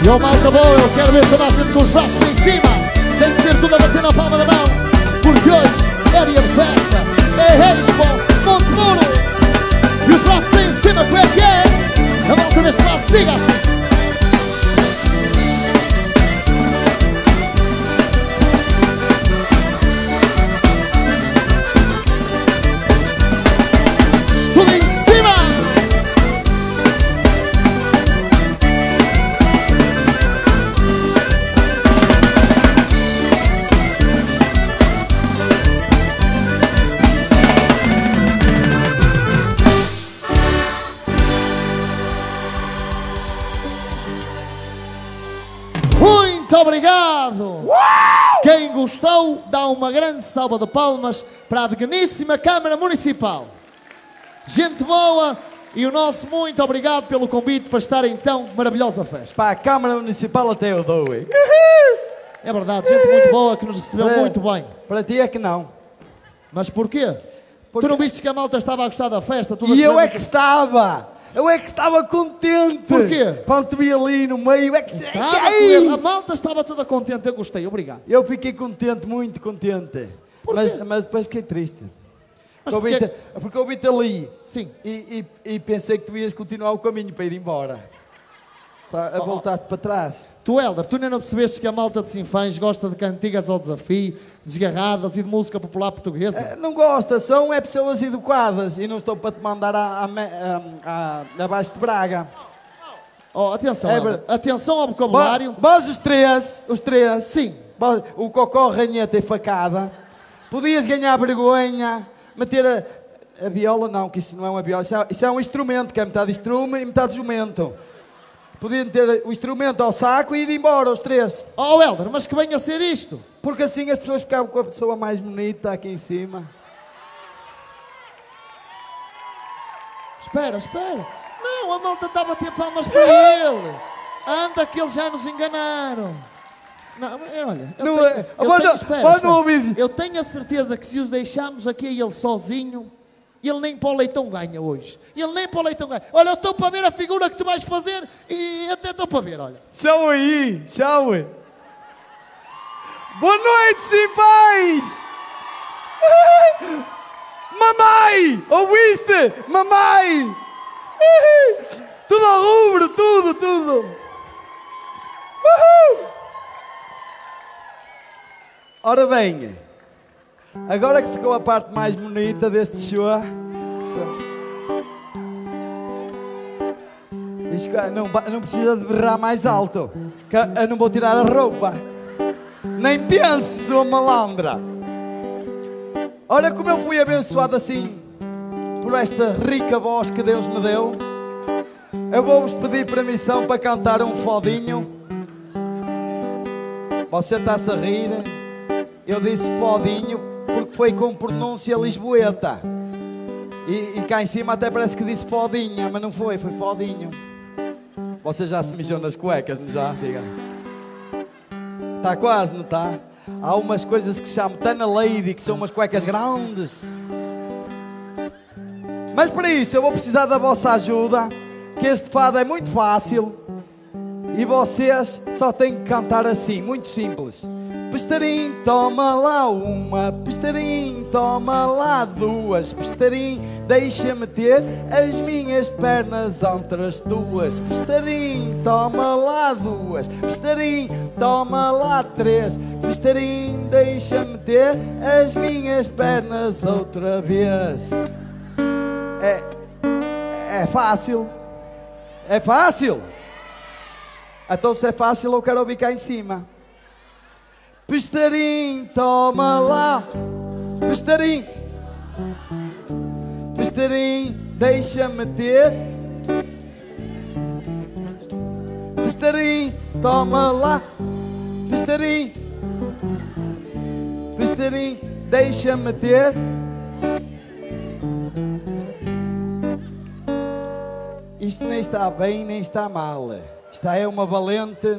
E o malta boa, eu quero ver toda a gente com os braços em cima. Tem que ser tudo a bater na palma da mão, porque hoje é dia de festa. É Expo Monte Muro. E os braços em cima, como é que é? A malta deste lado, siga assim. Muito obrigado! Uau! Quem gostou, dá uma grande salva de palmas para a digníssima Câmara Municipal. Gente boa, e o nosso muito obrigado pelo convite para estar em tão maravilhosa festa. Para a Câmara Municipal até eu dou. É verdade, gente muito boa que nos recebeu para, muito bem. Para ti é que não. Mas porquê? Porque... Tu não viste que a malta estava a gostar da festa? E eu é que estava! Eu é que estava contente. Porquê? Quando te vi ali no meio, é que... Estava a, correr. A malta estava toda contente, eu gostei, obrigado. Eu fiquei contente, muito contente. Mas, mas depois fiquei triste. Mas porque, porque... Eu porque eu vi-te ali. Sim. E, e, e pensei que tu ias continuar o caminho para ir embora. Só a oh, voltar-te para trás. Tu, Helder, tu ainda não percebeste que a malta de Sinfãs gosta de cantigas ao desafio, desgarradas e de música popular portuguesa? É, não gosta, são é pessoas educadas e não estou para te mandar a, a, a, a, abaixo de Braga. Oh, atenção, é, Helder. Atenção ao vocabulário. Vós os três, os três. Sim. Vós, o Cocó, Ranheta e Facada. Podias ganhar vergonha, meter a, a viola, não, que isso não é uma viola, isso é, isso é um instrumento, que é metade instrumento e metade jumento. Podiam ter o instrumento ao saco e ir embora, os três. Oh, Helder, mas que venha a ser isto. Porque assim as pessoas ficavam com a pessoa mais bonita aqui em cima. Espera, espera. Não, a malta estava a ter palmas para ele. Anda que eles já nos enganaram. Não, olha, eu não, tenho, é. eu, não, tenho, espera, espera. Eu tenho a certeza que se os deixarmos aqui ele sozinho, ele nem para o leitão ganha hoje. Ele nem para o leitão ganha. Olha, eu estou para ver a figura que tu vais fazer e até estou para ver, olha. Tchau aí, tchau. Boa noite, Sinfãs! Mamãe! Ouviste? Mamãe! Tudo ao rubro, tudo, tudo. Uhul. Ora bem, agora que ficou a parte mais bonita deste show, não, não precisa de berrar mais alto, que eu não vou tirar a roupa. Nem pense, sua malandra. Olha como eu fui abençoado assim por esta rica voz que Deus me deu. Eu vou-vos pedir permissão para cantar um fodinho. Você está-se a rir. Eu disse fodinho porque foi com pronúncia lisboeta. E, e cá em cima até parece que disse fodinha, mas não foi, foi fodinho. Você já se mijou nas cuecas, não já? Diga. Está quase, não está? Há umas coisas que se chamam Tana Lady, que são umas cuecas grandes. Mas para isso eu vou precisar da vossa ajuda, que este fado é muito fácil. E vocês só têm que cantar assim, muito simples. Pestarim, toma lá uma, pestarim, toma lá duas, pestarim, deixa-me ter as minhas pernas entre as tuas. Pestarim, toma lá duas, pestarim, toma lá três, pestarim, deixa-me ter as minhas pernas outra vez. É, é fácil, é fácil. Então se é fácil eu quero ouvir cá em cima. Pestarim, toma lá, pestarim, pestarim, deixa-me ter. Pestarim, toma lá, pestarim, pestarim, deixa-me ter. Isto nem está bem, nem está mal. Esta é uma valente.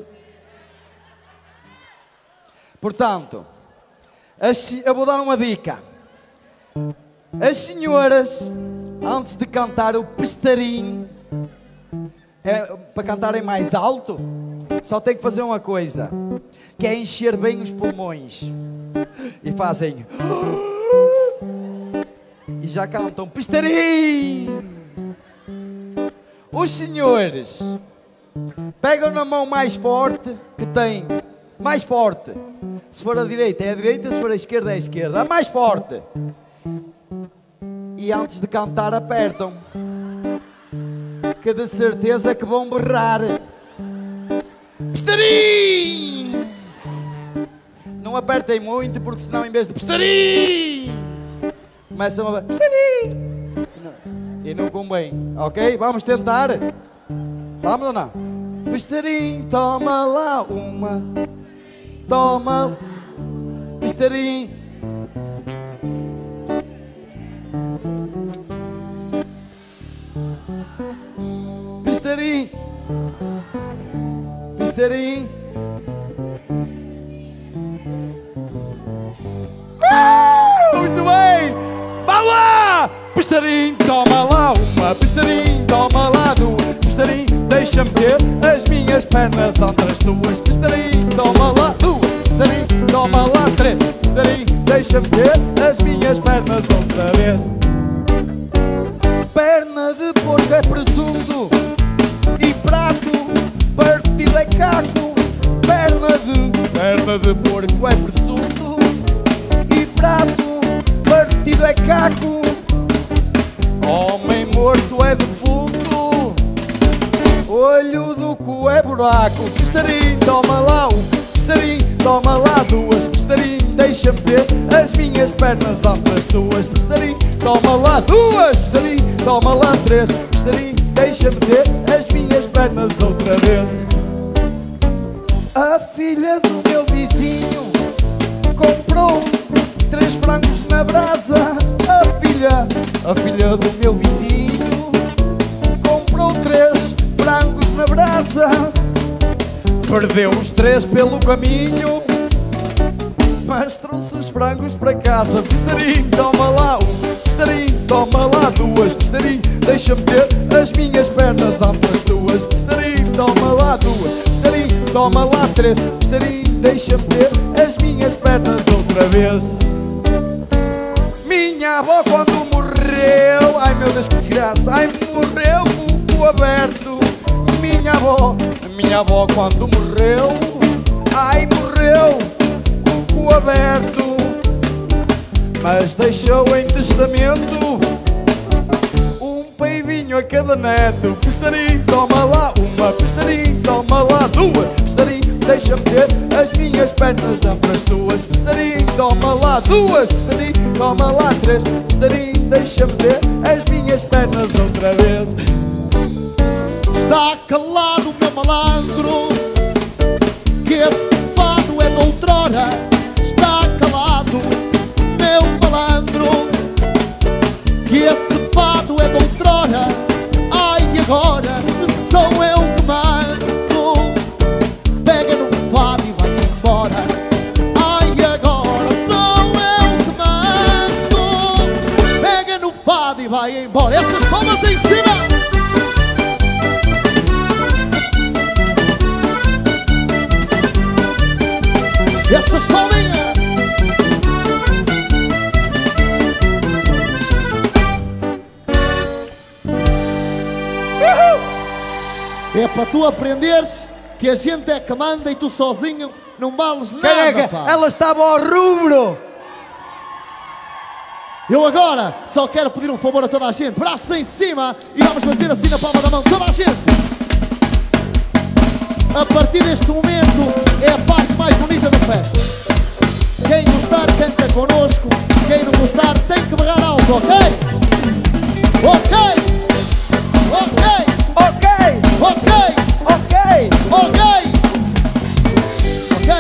Portanto, as, eu vou dar uma dica. As senhoras, antes de cantar o pestarim, é, para cantarem mais alto, só tem que fazer uma coisa, que é encher bem os pulmões. E fazem... E já cantam Pistarim. Os senhores pegam na mão mais forte que tem. Mais forte. Se for a direita é a direita, se for a esquerda é a esquerda. A mais forte. E antes de cantar apertam, que de certeza que vão berrar. Pistarim! Não apertem muito, porque senão em vez de Pistarim, começam a Pistarim! E não convém, ok? Vamos tentar? Vamos ou não? Pistarim, toma lá uma. Toma Pistarim. Pistarim. Pistarim. Ah, muito bem! Vá lá! Pistarim, toma lá uma. Pistarim, toma lá duas. Pistarim, deixa-me ter as minhas pernas entre as tuas. Pistarim, toma lá duas. Pistarim, toma lá três. Pistarim, deixa-me ter as minhas pernas outra vez. Perna de porco é presunto e prato partido é caco. Perna de, perna de porco é presunto e prato partido é caco. Homem morto é defunto, olho do cu é buraco. Pistarim, toma lá um. Pistarim, toma lá duas. Pistarim, deixa-me ter as minhas pernas entre as tuas. Pistarim, toma lá duas. Pistarim, toma lá três. Pistarim, deixa-me ter as minhas pernas outra vez. A filha do meu vizinho comprou três frangos na brasa. A filha, a filha do meu vizinho comprou três frangos na brasa. Perdeu os três pelo caminho, mas trouxe os frangos para casa. Pistarim, toma lá um. Pistarim, toma lá duas. Pistarim, deixa-me ter as minhas pernas entre as tuas. Pistarim, toma lá duas. Pistarim, toma lá três. Pistarim, deixa-me ter as minhas pernas outra vez. Minha avó quando morreu, ai meu Deus que desgraça, ai morreu com o cu aberto. Minha avó, minha avó quando morreu, ai morreu com o cu aberto. Mas deixou em testamento um peidinho a cada neto. Pistarim, toma lá uma. Pistarim, toma lá duas. Pistarim, deixa-me ter as minhas pernas entre as tuas. Pistarim, toma lá duas. Pistarim, toma lá três. Pistarim, deixa-me ter as minhas pernas outra vez. Está calado, meu malandro, que esse fado é de outrora. Está calado, meu malandro, que esse fado é de outrora. Ai, agora sou eu que mando. Pega no fado e vai embora. Ai, agora sou eu que mando. Pega no fado e vai embora. Essas palmas em cima. Essas palminhas. É para tu aprenderes que a gente é que manda e tu sozinho não vales nada, Caraca, pá. ela estava ao rubro. Eu agora só quero pedir um favor a toda a gente. Braço em cima e vamos bater assim na palma da mão. Toda a gente. A partir deste momento é a parte mais bonita da festa. Quem gostar canta connosco. Quem não gostar tem que berrar alto, ok? Ok! Ok! Ok, Ok! ok. Ok! Ok,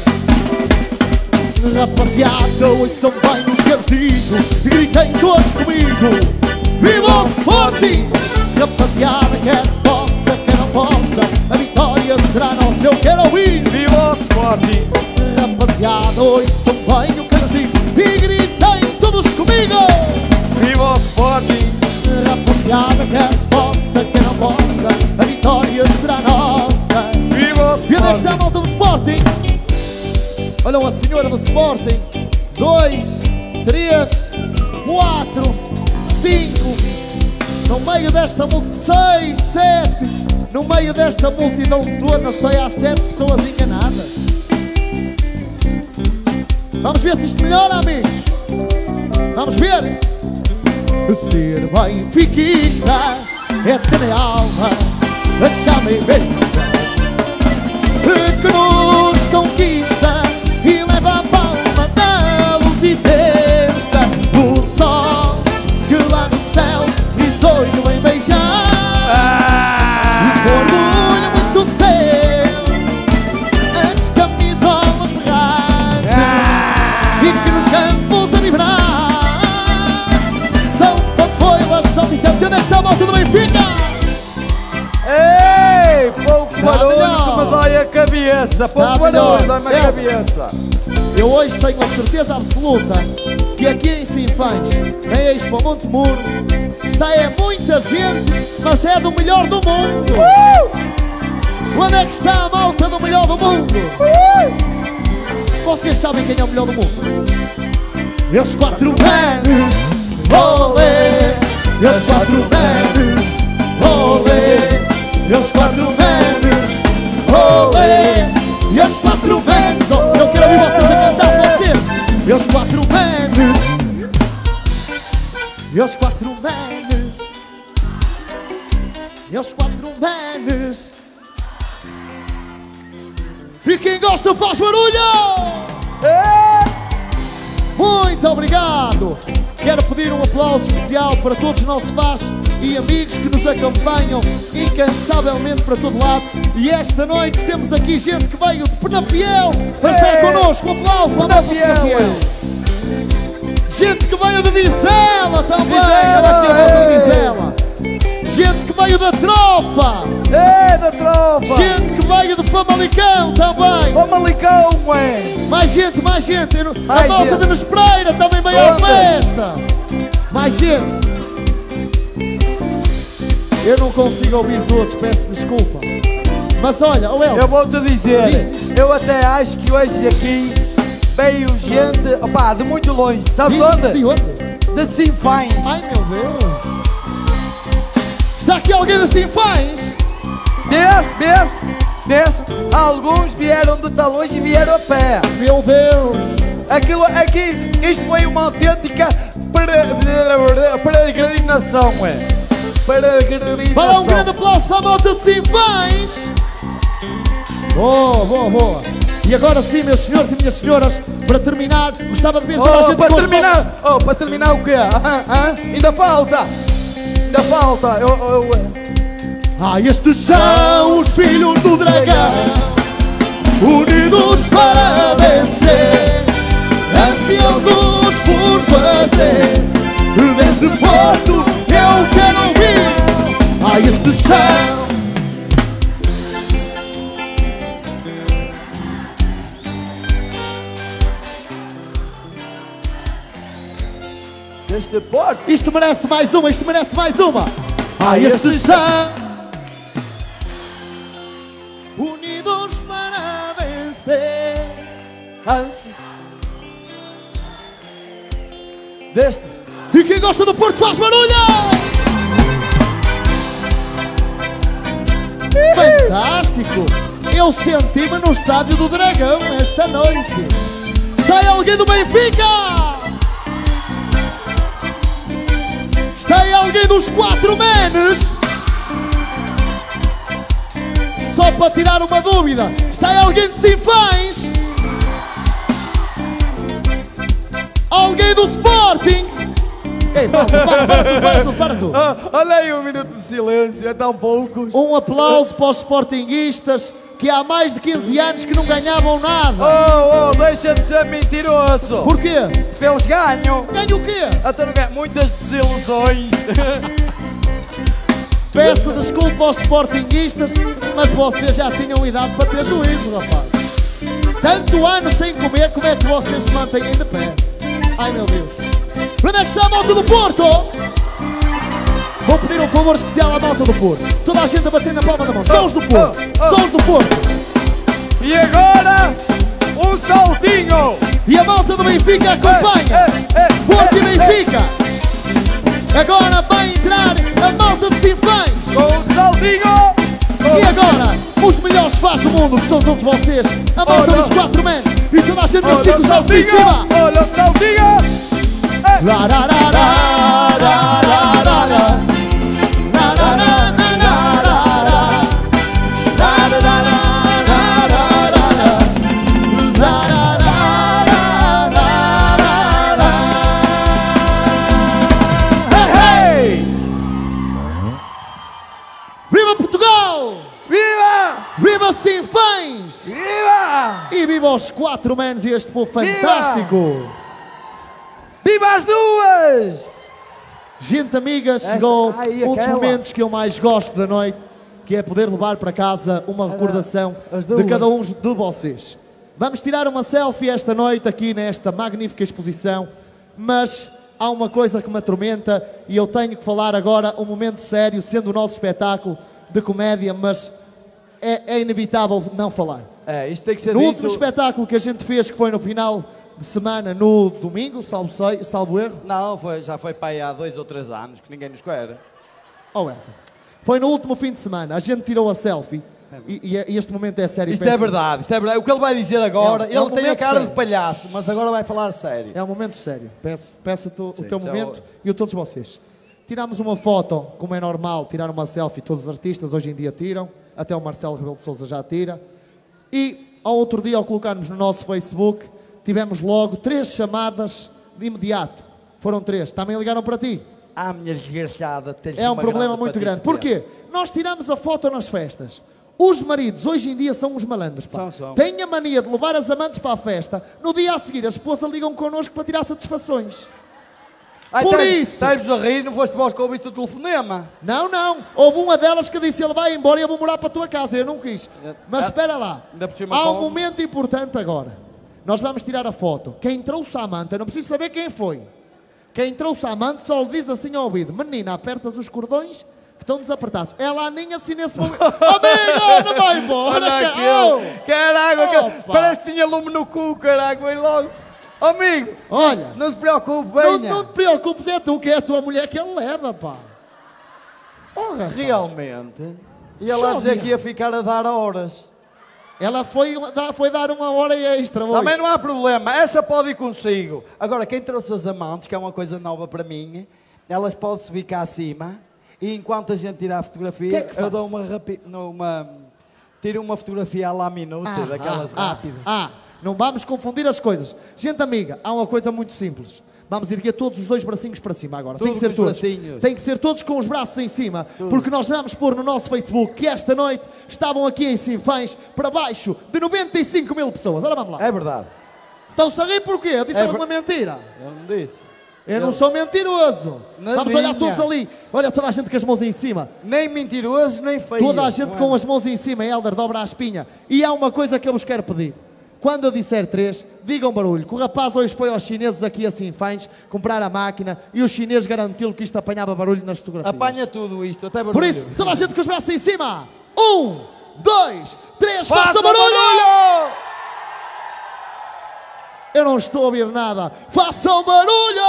ok! Rapaziada, ouçam bem o que eu vos digo e gritem todos comigo. Viva o Sporting! Rapaziada, quer se possa, quer não possa, a vitória será nossa, eu quero ouvir. Viva o Sporting! Rapaziada, ouçam bem o que eu vos digo e gritem todos comigo. Viva o Sporting! Rapaziada, quer se possa, quer não possa, a vitória será nossa. Viva o E onde é que está a malta do Sporting? Olha a senhora do Sporting. Dois, três, quatro, cinco. No meio desta multidão, seis, sete. No meio desta multidão toda só há sete pessoas enganadas. Vamos ver se isto melhora, amigos. Vamos ver. Ser benfiquista é ter na alma a chama imensa que nos conquista e leva a palma da luz intensa. O sol que lá no céu risonho em beijar ah! O orgulho muito seu, as camisolas berrantes ah! E que nos campos a vibrar são papoilas saltitantes. Onde é que está a malta do Benfica? Ei, pouco barulho que me dói a cabeça. Pouco barulho, dói-me a cabeça. Eu hoje tenho a certeza absoluta que aqui em Sinfãs, na Expo Monte Muro, está é muita gente, mas é do melhor do mundo. Uh! Onde é que está a malta do melhor do mundo? Uh! Vocês sabem quem é o melhor do mundo? Os quatro manos, olé! Os quatro manos, olé! Os quatro manos, olé! E os quatro manos, oh, eu quero ouvir vocês a cantar, pode ser? E os quatro manos, e os quatro manos, e os quatro manos. E quem gosta faz barulho! É! Muito obrigado! Quero pedir um aplauso especial para todos os nossos fãs e amigos que nos acompanham incansavelmente para todo lado. E esta noite temos aqui gente que veio de Penafiel para estar connosco. Um aplauso para a malta de Penafiel. Gente que veio de Vizela também. Olha aqui a volta de Vizela. Gente que veio da Trofa. É, da Trofa. Gente que veio de Famalicão também. Famalicão, ué. Mais gente, mais gente. Mais a volta gente. de Nespreira também veio à festa. Mais gente. Eu não consigo ouvir todos, peço desculpa. Mas olha, oh El, eu vou-te dizer, diz-te. eu até acho que hoje aqui veio gente, opá, de muito longe. Sabes de onde? De onde? De Sinfãs. Ai meu Deus. Está aqui alguém de Sinfãs? Vês, vês, vês? Alguns vieram de talões e vieram a pé. Meu Deus. Aquilo, aqui, isto foi uma autêntica peregrinação, ué. Peregrinação. Para um grande aplauso para a malta de Sinfãs. Boa, boa, boa. E agora sim, meus senhores e minhas senhoras, para terminar, gostava de ver toda a Oh, gente para com os terminar, oh, para terminar o quê? Ah, ah, ainda falta, ainda falta. Eu, eu, eu. Ah, estes são os filhos do dragão, unidos para vencer, ansiosos por fazer deste porto eu quero ouvir. Ah, estes são Deste porto. Isto merece mais uma, isto merece mais uma. Ah, estes são unidos para vencer. Deste. E quem gosta do Porto faz barulho! Fantástico! Eu senti-me no Estádio do Dragão esta noite. Está aí alguém do Benfica? Está aí alguém dos quatro manos? Só para tirar uma dúvida, está aí alguém de Sinfãs? Alguém do Sporting? Ei, para, para, para tu, para tu, para tu. Oh, olha aí um minuto de silêncio, é tão poucos. Um aplauso para os sportinguistas que há mais de quinze anos que não ganhavam nada. Oh, oh, deixa de ser mentiroso. Porquê? Porque eles ganham. Ganham o quê? Até não ganham muitas desilusões. Peço desculpa aos sportinguistas, mas vocês já tinham idade para ter juízo, rapaz. Tanto ano sem comer, como é que vocês se mantêm de pé? Ai meu Deus. Onde é que está a malta do Porto? Vou pedir um favor especial à malta do Porto. Toda a gente a bater na palma da mão. Só os do Porto. Só os do Porto. E agora, um saltinho. E a malta do Benfica acompanha. Forte Benfica. Agora vai entrar a malta de Sinfãs. Com um saltinho. E agora, os melhores fãs do mundo, que são todos vocês. A malta Olha. dos quatro men. E toda a gente Olha assim com o os braços em saltinho. cima. Olha o saltinho. Lá, lá, lá, lá, lá, lá, lá, lá. Lá, lá, lá, lá, lá, lá, lá. Lá, lá, lá, lá, lá, lá, lá. Lá, lá, lá, lá, lá, lá. Hey, hey! Viva Portugal! Viva! Viva Sinfãs! Viva! E viva os quatro mens e este povo fantástico! Viva as duas! Gente amiga, Esta- chegou ai, um dos aquela. momentos que eu mais gosto da noite, que é poder levar para casa uma recordação as de duas. cada um de vocês. Vamos tirar uma selfie esta noite aqui nesta magnífica exposição, mas há uma coisa que me atormenta e eu tenho que falar agora um momento sério, sendo o nosso espetáculo de comédia, mas é, é inevitável não falar. É, isto tem que ser No dito. último espetáculo que a gente fez, que foi no final de semana, no domingo, salvo, sei, salvo erro, Não, foi, já foi para aí há dois ou três anos que ninguém nos quer. Oh, Elton. Foi no último fim de semana, a gente tirou a selfie e, e- e este momento é sério. Isto peço- é verdade, isto é verdade. O que ele vai dizer agora, É, é um ele tem a momento cara sério. de palhaço, mas agora vai falar sério. É um momento sério. Peço, peço o teu- o Sim, teu já momento o- e o de todos vocês. Tirámos uma foto, como é normal, tirar uma selfie, todos os artistas hoje em dia tiram, até o Marcelo Rebelo de Sousa já tira. E ao outro dia, ao colocarmos no nosso Facebook, tivemos logo três chamadas de imediato. Foram três. Também ligaram para ti? Ah, minha desgraçada, tens É um uma problema grande muito patite grande. Porquê? Nós tiramos a foto nas festas. Os maridos hoje em dia são os malandros, pá. São, são. Têm a mania de levar as amantes para a festa. No dia a seguir, a esposa ligam connosco para tirar satisfações. Ai, Por tens- isso- Estás-vos a rir, não foste vós que ouviste o telefonema? Não, não. Houve uma delas que disse, ele vai embora e eu vou morar para a tua casa. Eu não quis. Mas Ah, espera lá. ainda por cima Há um como? momento importante agora. Nós vamos tirar a foto. Quem trouxe a amante, eu não preciso saber quem foi. Quem trouxe a amante só lhe diz assim ao ouvido: menina, apertas os cordões que estão desapertados. Ela nem assim nesse momento. Amiga, não vai embora. Olha cara. aquilo. Oh! Caralho, que- Opa. parece que tinha lume no cu, caralho, vem logo. Amigo, Olha, não se preocupe, não, venha. não te preocupes, é tu que é a tua mulher que ele leva, pá. Porra, Realmente. E ela a Só dizer dia. que ia ficar a dar horas. ela foi, dar- foi dar uma hora extra hoje. Também não há problema, essa pode ir consigo. Agora, quem trouxe as amantes, que é uma coisa nova para mim, elas podem subir cá acima e enquanto a gente tira a fotografia, Que é que eu faz? dou uma, rapi... não, uma... tiro uma fotografia lá a minuto, Ah, daquelas ah, rápidas. Ah, ah, não vamos confundir as coisas. Gente amiga, há uma coisa muito simples. Vamos erguer todos os dois bracinhos para cima agora. Tem Tudo que ser com os todos. bracinhos. Tem que ser todos com os braços em cima. Porque nós vamos pôr no nosso Facebook que esta noite estavam aqui em Sinfãs para baixo de noventa e cinco mil pessoas. Ora, vamos lá. É verdade. Estão-se a rir porquê? Eu disse É alguma ver- mentira. Eu não disse. Eu não Eu- sou mentiroso. Na Vamos olhar minha. todos ali. Olha toda a gente com as mãos em cima. Nem mentiroso, nem feio. Toda a gente não é? com as mãos em cima, Helder, dobra a espinha. E há uma coisa que eu vos quero pedir. Quando eu disser três, digam barulho. Que o rapaz hoje foi aos chineses aqui a Sinfãs comprar a máquina e os chineses garantiram que isto apanhava barulho nas fotografias. Apanha tudo isto, até barulho. Por isso, toda a gente com os braços em cima. Um, dois, três, Faça faça barulho! barulho! Eu não estou a ouvir nada. Façam barulho!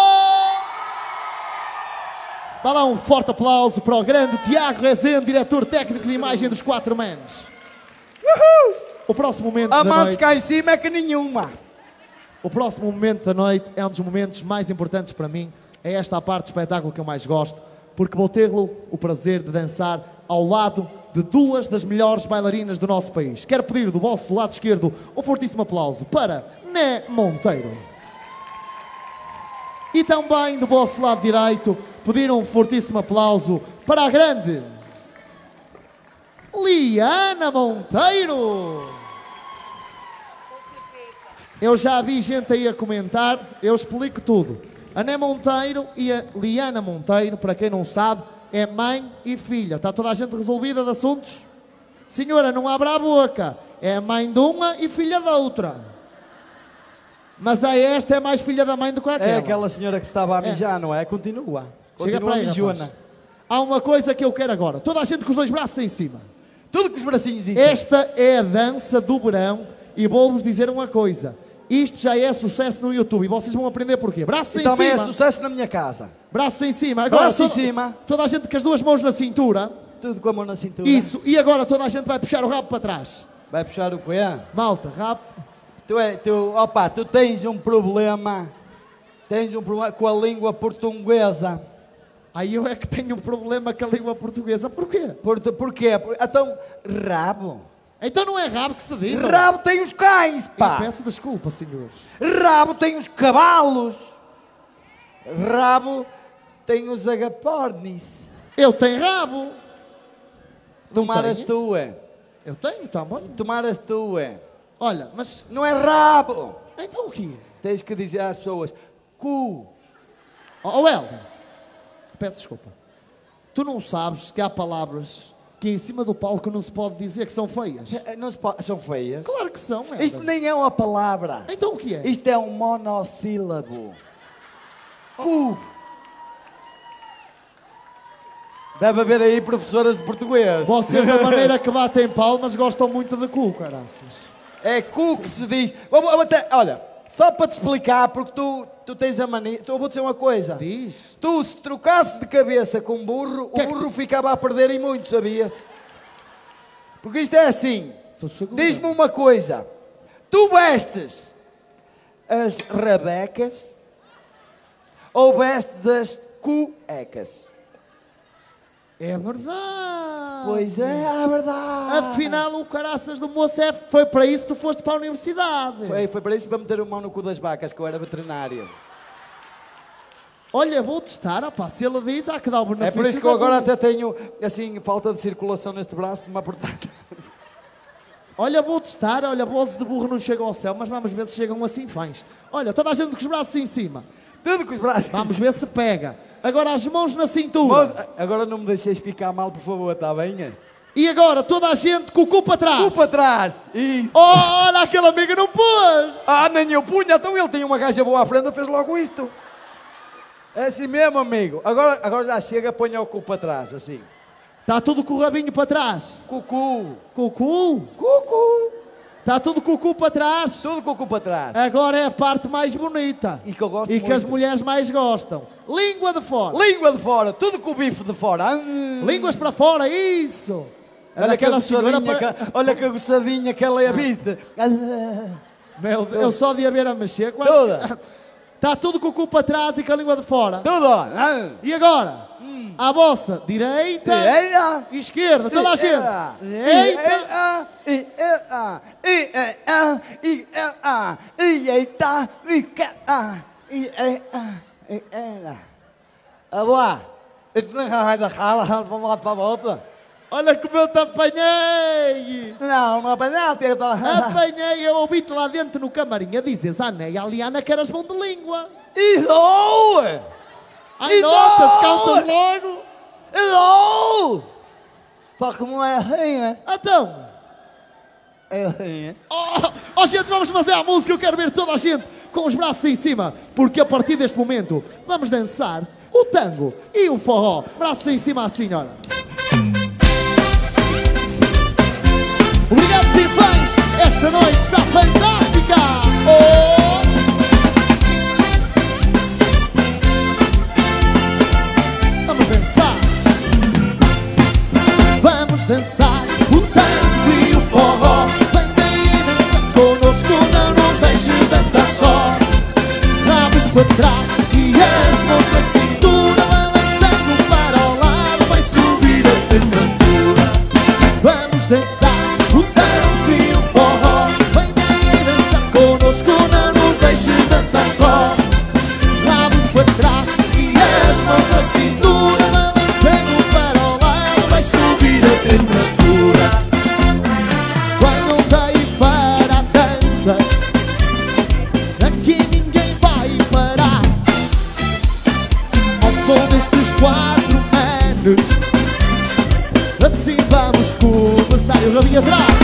Vá lá um forte aplauso para o grande Tiago Rezende, diretor técnico de imagem dos Quatro Mens. O próximo momento da Amantes noite, cá em cima é que nenhuma. o próximo momento da noite é um dos momentos mais importantes para mim. É esta a parte do espetáculo que eu mais gosto, porque vou ter o prazer de dançar ao lado de duas das melhores bailarinas do nosso país. Quero pedir do vosso lado esquerdo um fortíssimo aplauso para Né Monteiro. E também do vosso lado direito, pedir um fortíssimo aplauso para a grande Liana Monteiro. Eu já vi gente aí a comentar, eu explico tudo. A Né Monteiro e a Liana Monteiro, para quem não sabe, é mãe e filha. Está toda a gente resolvida de assuntos? Senhora, não abra a boca. É mãe de uma e filha da outra. Mas a esta é mais filha da mãe do que aquela. É aquela senhora que estava a mijar, não é? Continua. Chega Continua para aí, mijona. rapaz. Há uma coisa que eu quero agora. Toda a gente com os dois braços em cima. Tudo com os bracinhos em cima. Esta é a dança do verão e vou-vos dizer uma coisa. Isto já é sucesso no YouTube e vocês vão aprender porquê. Braços E em também cima. é sucesso na minha casa. Braços em cima. Agora, Braços em toda, cima. Toda a gente com as duas mãos na cintura. Tudo com a mão na cintura. Isso. E agora toda a gente vai puxar o rabo para trás. Vai puxar o quê? Malta, rabo. Tu, é, tu, opa, tu tens um problema. Tens um problema com a língua portuguesa. Aí eu é que tenho um problema com a língua portuguesa. Porquê? Por, porquê? Por, então, rabo. Então não é rabo que se diz. ou- Rabo tem os cães, Eu pá. peço desculpa, senhores. Rabo tem os cavalos. Rabo tem os agapornis. Eu tenho rabo. Não Tomar as tenho? tuas. Eu tenho também. Tomar as tuas. Olha, mas... Não é rabo. Então o quê? Tens que dizer às pessoas, cu. Oh, oh Helder, peço desculpa. Tu não sabes que há palavras que em cima do palco não se pode dizer que são feias? Não se pode, são feias. Claro que são, Helder. Isto nem é uma palavra. Então o que é? Isto é um monossílabo. Cu. Deve haver aí professoras de português. Vocês, da maneira que batem palmas, gostam muito de cu, caraças. É cu que se diz. Vamos, vamos até, olha, só para te explicar, porque tu, tu tens a mania. Eu vou dizer uma coisa. Diz. Tu, se trocasses de cabeça com um burro, Que é o que burro ficava a perder e muito, sabias? Porque isto é assim. Estou seguro. Diz-me uma coisa. Tu vestes as rabecas ou vestes as cuecas? É verdade. Pois é, é verdade. Afinal, o caraças do moço é, foi para isso que tu foste para a universidade. Foi, foi para isso para meter o mão no cu das vacas, que eu era veterinário. Olha, vou testar, opá, se ele diz, há que dar o benefício. É por isso que eu da agora dúvida. até tenho, assim, falta de circulação neste braço de me apertar. Olha, vou testar, olha, bolos de burro não chegam ao céu, mas vamos ver se chegam assim fãs. Olha, toda a gente com os braços em cima. Tudo com os braços. Vamos ver se pega. Agora as mãos na cintura. Mas, agora não me deixeis ficar mal, por favor, está bem? E agora toda a gente com o cu para trás. Cu para trás. Isso. Oh, olha, aquele amigo não pôs. Ah, nem eu punha, então ele tinha uma gaja boa à frente, fez logo isto. É assim mesmo, amigo. Agora, agora já chega, ponha o cu para trás, assim. Está tudo com o rabinho para trás. Cucu. Com o cu. Cucu. Está tudo com o cu para trás. Tudo com o cu para trás. Agora é a parte mais bonita. E que eu gosto E que muito. as mulheres mais gostam. Língua de fora. Língua de fora, tudo com o bife de fora. Hum. Línguas para fora, isso. Olha que Aquela senhora gossadinha, para- que, olha que gossadinha que ela é vista. Meu Deus, eu só de a ver a mexer. quase- Toda. Está tudo com o cu para trás e com a língua de fora. Tudo. Hum. E agora? À vossa direita, Direita. esquerda, toda a gente. Direita. Direita. Direita. Direita. Direita. Direita. Direita. Agora, isto não vai da cara, vamos lá para a volta. Olha como eu te apanhei. Não, não apanhaste. Apanhei, eu ouvi-te lá dentro no camarim a dizer, Ana e a Liana que eras bom de língua. Isso! Ai, E notas, nós? calças logo. Isso! Só que não é assim, né? Então, É assim, né? oh, oh gente, vamos fazer a música, eu quero ver toda a gente com os braços em cima, porque a partir deste momento vamos dançar o tango e o forró. Braços em cima assim, olha. Obrigado, irmãos, esta noite está fantástica. Oh! Vamos dançar. Vamos dançar o tango e o forró. Vem daí dançar conosco, não nos deixe dançar só. Rabo para trás e as mãos na cintura, balançando para o lado, vai subir a temperatura. Vamos dançar o tango e o forró. Vem daí dançar conosco, não nos deixe dançar só. Rabo para trás e as mãos na cintura, balançando para o lado, vai subir a temperatura. Quando veio para a dança, aqui ninguém vai parar. Ao som destes quatro manos, assim vamos começar. E o rabinho atrás.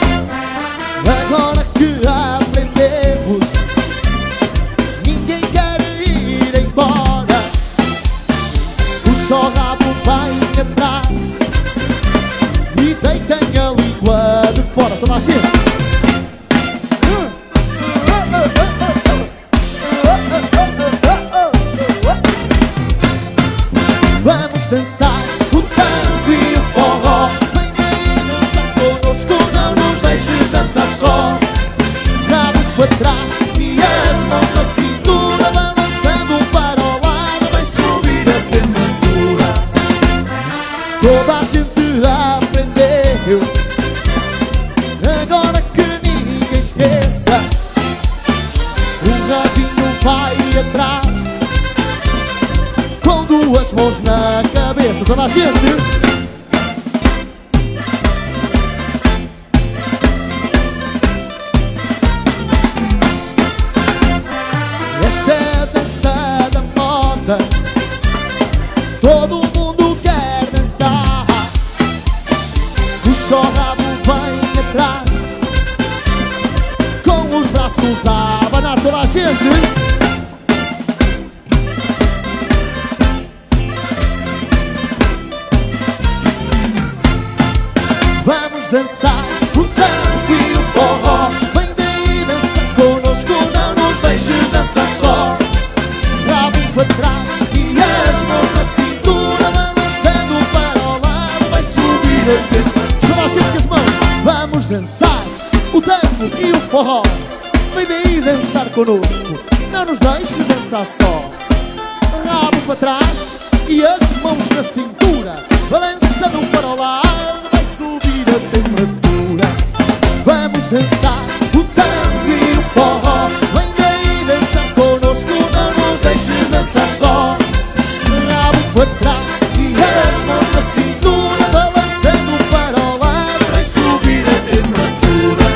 Agora que aprendemos, ninguém quer Vamos dançar o tango e o forró. Vem aí dançar connosco, não nos deixes dançar só. Rabo para trás e as mãos na cintura, balançando para o lado, vai subir a temperatura. Toda a gente aprendeu, agora que ninguém esqueça. O rabinho vai atrás, com duas mãos na cabeça. Toda a gente. Esta é a dança da moda, todo mundo quer dançar. Puxa o rabo bem atrás, com os braços a abanar. Toda a gente. Vamos dançar o tango e o forró. Vem daí dançar connosco, não nos deixes dançar só. Rabo para trás e as mãos na cintura, balançando para o lado, vai subir a temperatura. Toda a gente com as mãos. Vamos dançar o tango e o forró. Vem daí dançar connosco, não nos deixes dançar só. Rabo para trás e as mãos na cintura, balançando para o lado, vai subir a temperatura. Vamos dançar o tango e o forró. Vem daí dançar connosco, não nos deixes dançar só. Rabo para trás e as mãos na cintura, balançando para o lado, vai subir a temperatura.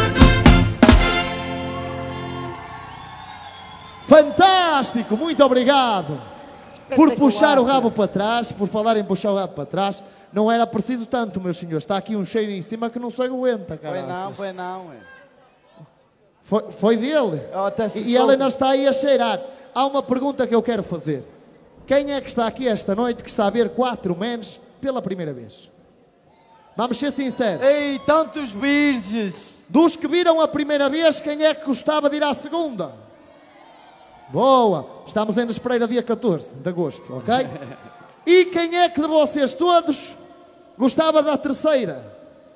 Fantástico, muito obrigado por puxar o rabo para trás. Por falar em puxar o rabo para trás, não era preciso tanto, meus senhores. Está aqui um cheiro em cima que não se aguenta, cara. Foi não, foi não. Foi, foi dele. E, e ela ainda está aí a cheirar. Há uma pergunta que eu quero fazer. Quem é que está aqui esta noite que está a ver Quatro Mens pela primeira vez? Vamos ser sinceros. Ei, tantos virgens. Dos que viram a primeira vez, quem é que gostava de ir à segunda? Boa. Estamos em Espreira dia catorze de agosto, ok? E quem é que de vocês todos gostava da terceira?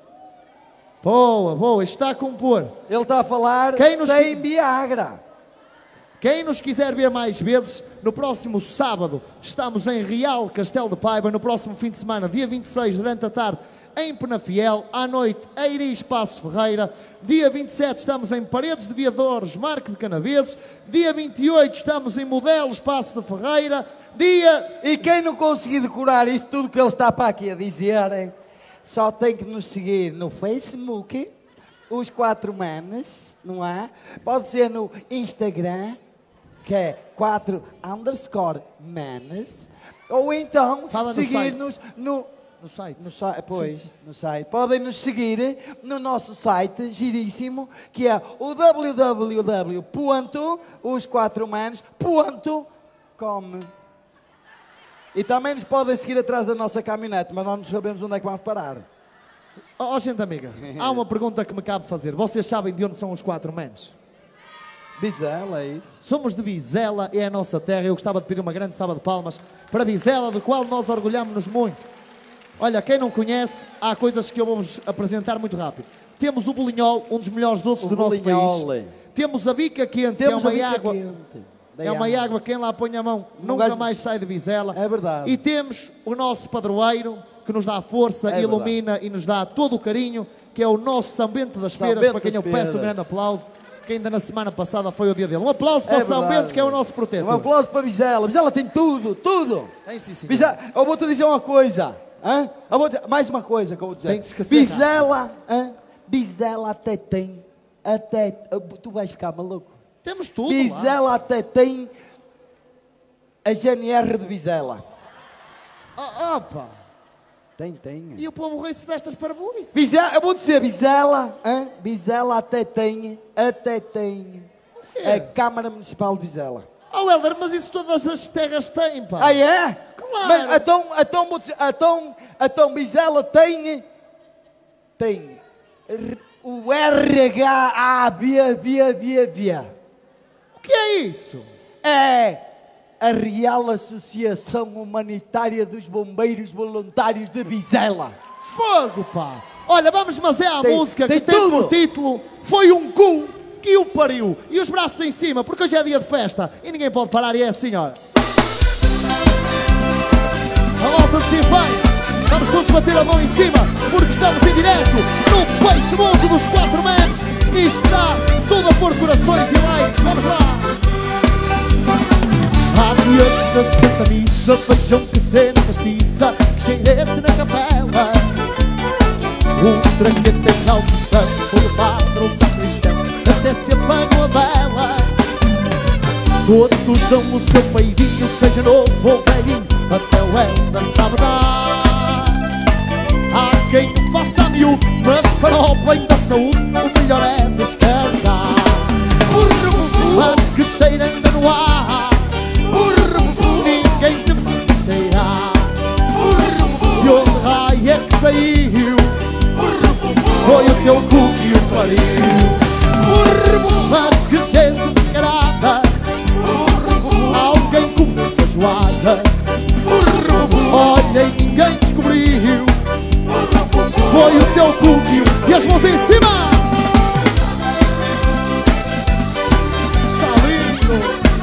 Boa, boa, isto está a compor. Ele está a falar Quem nos sem qui- Viagra. Quem nos quiser ver mais vezes, no próximo sábado estamos em Real Castelo de Paiva, no próximo fim de semana, dia vinte e seis, durante a tarde, em Penafiel, à noite, Eiris Passos Ferreira, dia vinte e sete estamos em Paredes de Viadores, Marco de Canaveses, dia vinte e oito estamos em Modelos, Passos de Ferreira, dia... E quem não conseguir decorar isto tudo que ele está para aqui a dizer, hein, só tem que nos seguir no Facebook, os Quatro Manes, não é? Pode ser no Instagram, que é quatro underscore manes, ou então Fala no seguir-nos no... No site. No site, pois, Sim, sim. no site. Podem nos seguir no nosso site, giríssimo, que é o w w w ponto os quatro manes ponto com. E também nos podem seguir atrás da nossa caminhonete, mas nós não sabemos onde é que vamos parar. Ó, oh, gente amiga, há uma pergunta que me cabe fazer. Vocês sabem de onde são os Quatro Mens? Bizela, é isso? Somos de Vizela, é a nossa terra. Eu gostava de pedir uma grande salva de palmas para Vizela, do qual nós orgulhamos-nos muito. Olha, quem não conhece, há coisas que eu vou-vos apresentar muito rápido. Temos o bolinhol, um dos melhores doces O do nosso bolinhol. país. Temos a bica quente, Temos que é a uma bica água... quente. É uma água, quem lá põe a mão Não nunca gajo- mais sai de Vizela. É verdade. E temos o nosso padroeiro, que nos dá força, É ilumina e nos dá todo o carinho, que é o nosso São Bento das São Feiras, Bento para quem das eu peço um Feiras. grande aplauso, que ainda na semana passada foi o dia dele. Um aplauso para É o São verdade. Bento, que é o nosso protetor. Um aplauso para Bizela. Bizela tem tudo, tudo. Tem sim, senhor. Bizela, eu vou-te dizer uma coisa. Hã? Eu vou te- mais uma coisa que eu vou dizer. Tem que esquecer. Bizela, hã? Bizela até tem, até, tu vais ficar maluco. Temos tudo lá. Bizela até tem a G N R de Bizela. Oh, opa! Tem, tem. E o povo rei-se destas parabólicas. Bizela, eu vou dizer, Bizela, hã? Bizela até tem, até tem quê? a Câmara Municipal de Bizela. Oh, Helder, mas isso todas as terras têm, pá. Ah, é? Claro. Mas então, então, vou dizer, então, então Bizela tem, tem, r- O R H A B B B B. O que é isso? É a Real Associação Humanitária dos Bombeiros Voluntários de Vizela. Fogo, pá! Olha, vamos, mas é a Tem- música tem que tem tudo. por título Foi um cu que o pariu. E os braços em cima, porque hoje é dia de festa e ninguém pode parar, e é assim, olha. A volta de Sinfãs. Vamos todos bater a mão em cima, porque estamos em direto no Facebook dos quatro Mans e está tudo a pôr corações e likes. Vamos lá! Há dias na Santa Missa, vejam que cena castiça, que cheirete na capela. Um traquete em almoção, foi o padre ou sacristão, até se apagam a vela. Todos dão o seu peidinho, seja novo ou velhinho, até o Helder sabe dar. Há quem o faça a miúdo, mas para o bem da saúde, o melhor é descartar. Mas que cheira ainda no ar, ninguém te manda cheirar. E onde raio é que saiu? Foi o teu cu que o pariu. Mas que gente descarada, alguém comeu feijoada. Olha e ninguém descobriu. Foi o teu cu que o... E as mãos em cima! Está lindo!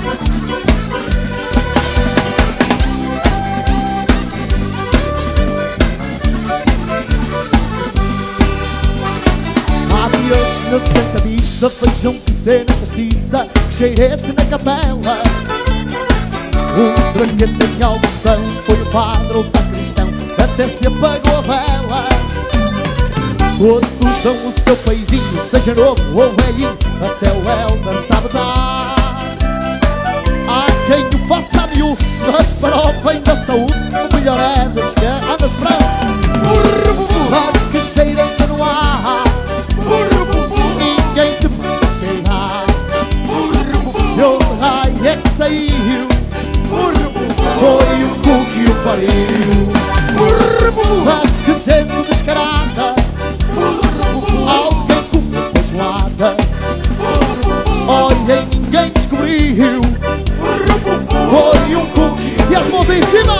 Há dias na Santa Missa, vejam que cena castiça, que cheirete na capela. Um traquete em almoção, foi o padre ou sacristão, até se apagou a vela. Todos dão o seu peidinho, seja novo ou velhinho, até o Helder sabe dar. Há quem o faça a miúdo, mas para o bem da saúde, o melhor é descartar. Anda esperança! Mas que cheira ainda no ar, ninguém te manda cheirar. E onde raio é que saiu? Foi o cu que o pariu. Mas que gente descarada, alguém comeu feijoada. Olha e ninguém descobriu. Foi um cu. E as mãos em cima.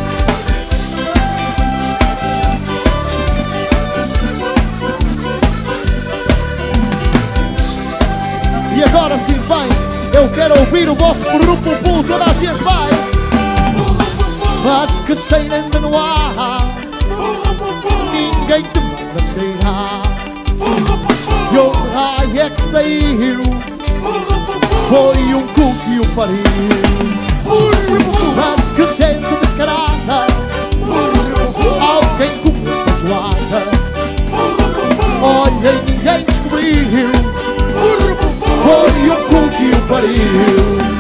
E agora sim vais, eu quero ouvir o vosso grupo, toda a gente vai. Mas que cheira ainda no ar, ninguém te manda cheirar. E onde raio é que saiu? Foi um cu que o pariu. Mas que gente descarada, alguém comeu feijoada. Olha e ninguém descobriu. Foi um cu que o pariu.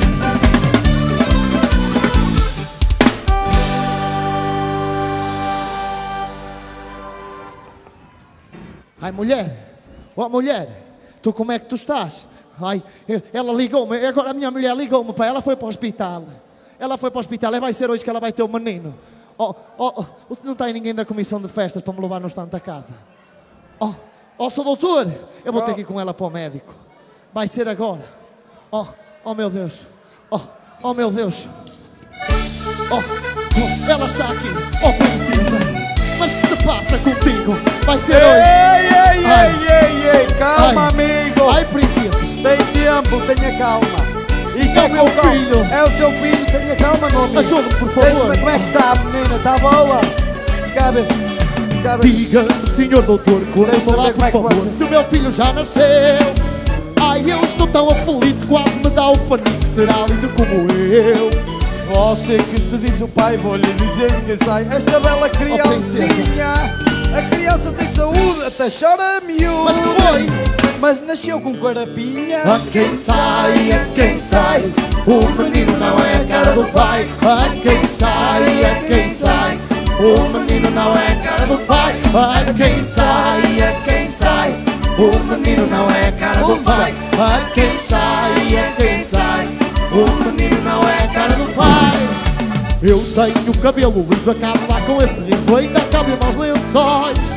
Ai, mulher, ó, mulher, tu como é que tu estás? Ai, ela ligou-me, agora a minha mulher ligou-me, pá, ela foi para o hospital. Ela foi para o hospital, e vai ser hoje que ela vai ter o menino. Oh, oh, oh, não tem ninguém da comissão de festas para me levar no estante da casa. Oh, oh, sou doutor, eu vou ter que ir com ela para o médico. Vai ser agora. Oh, oh meu Deus, oh, oh meu Deus. Oh, oh, ela está aqui, oh princesa. Mas que se passa contigo? Vai ser Ei, hoje. ei, Ai. ei, ei, ei, calma, Ai. amigo. Ai, princesa. Tem tempo, tenha calma. Isto É o meu calma. filho. É o seu filho, tenha calma, meu amigo. Ajude-me, por favor. Deixa-me, como é que está a menina? Está boa? Cabe, cabe. Diga, senhor doutor, Deixa conta-me lá, ver como por é que favor, você- se o meu filho já nasceu. Ai, eu estou tão aflito, quase me dá o fanico. Será lindo como eu. Você que se diz o pai, vou-lhe dizer que sai. Esta bela criancinha, a criança tem saúde, até chora miúdo. Mas que foi? Mas nasceu com carapinha. A quem sai, a quem sai, o menino não é a cara do pai. A quem sai, a quem sai, o menino não é a cara do pai. A quem sai, a quem sai, o menino não é a cara do pai. A quem sai, a quem sai, o menino não é a cara do pai. Eu tenho cabelo liso, acabo lá com esse riso, ainda cabe aos lençóis.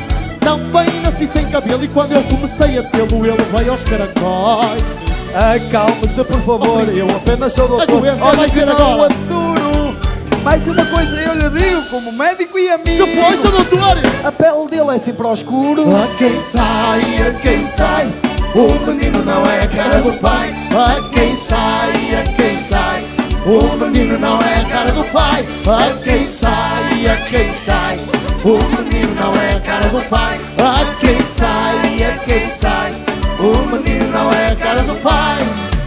também nasci sem cabelo e quando eu comecei a tê-lo ele veio aos caracóis. Acalme-se, por favor, Oh, eu apenas sou doutor. Aguenta, Olha vai que ser não agora. aturo. Mais uma coisa eu lhe digo, como médico e amigo. Que foi, seu doutor? A pele dele é sempre ao escuro. A quem sai, a quem sai, o menino não é a cara do pai. A quem sai, a quem sai, o menino não é a cara do pai. A quem sai, a quem sai, o menino não é a cara do pai. A quem sai, a quem sai, o menino não é a cara do pai.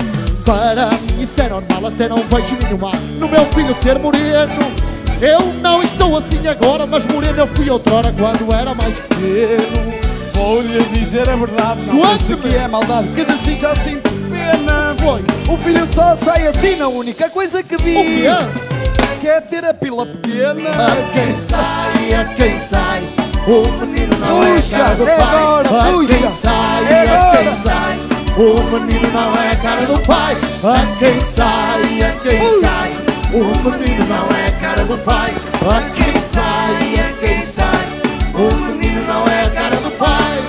Para mim isso é normal, até não vejo nenhuma no meu filho ser moreno. Eu não estou assim agora, mas moreno eu fui outrora quando era mais pequeno. Vou-lhe dizer a verdade, não pense que é maldade, que de si já sinto pena. Foi. O filho só sai assim na única coisa que vi. O quê? Quer ter a pila pequena. A quem sai, a quem sai, o menino não é a Puxa, cara do é pai. agora, A puxa, quem sai, é a quem agora. sai, o menino não é a cara do pai. A quem sai, a quem Ui. sai, o menino não é a cara do pai. A quem sai, a quem sai, o menino não é a cara do pai.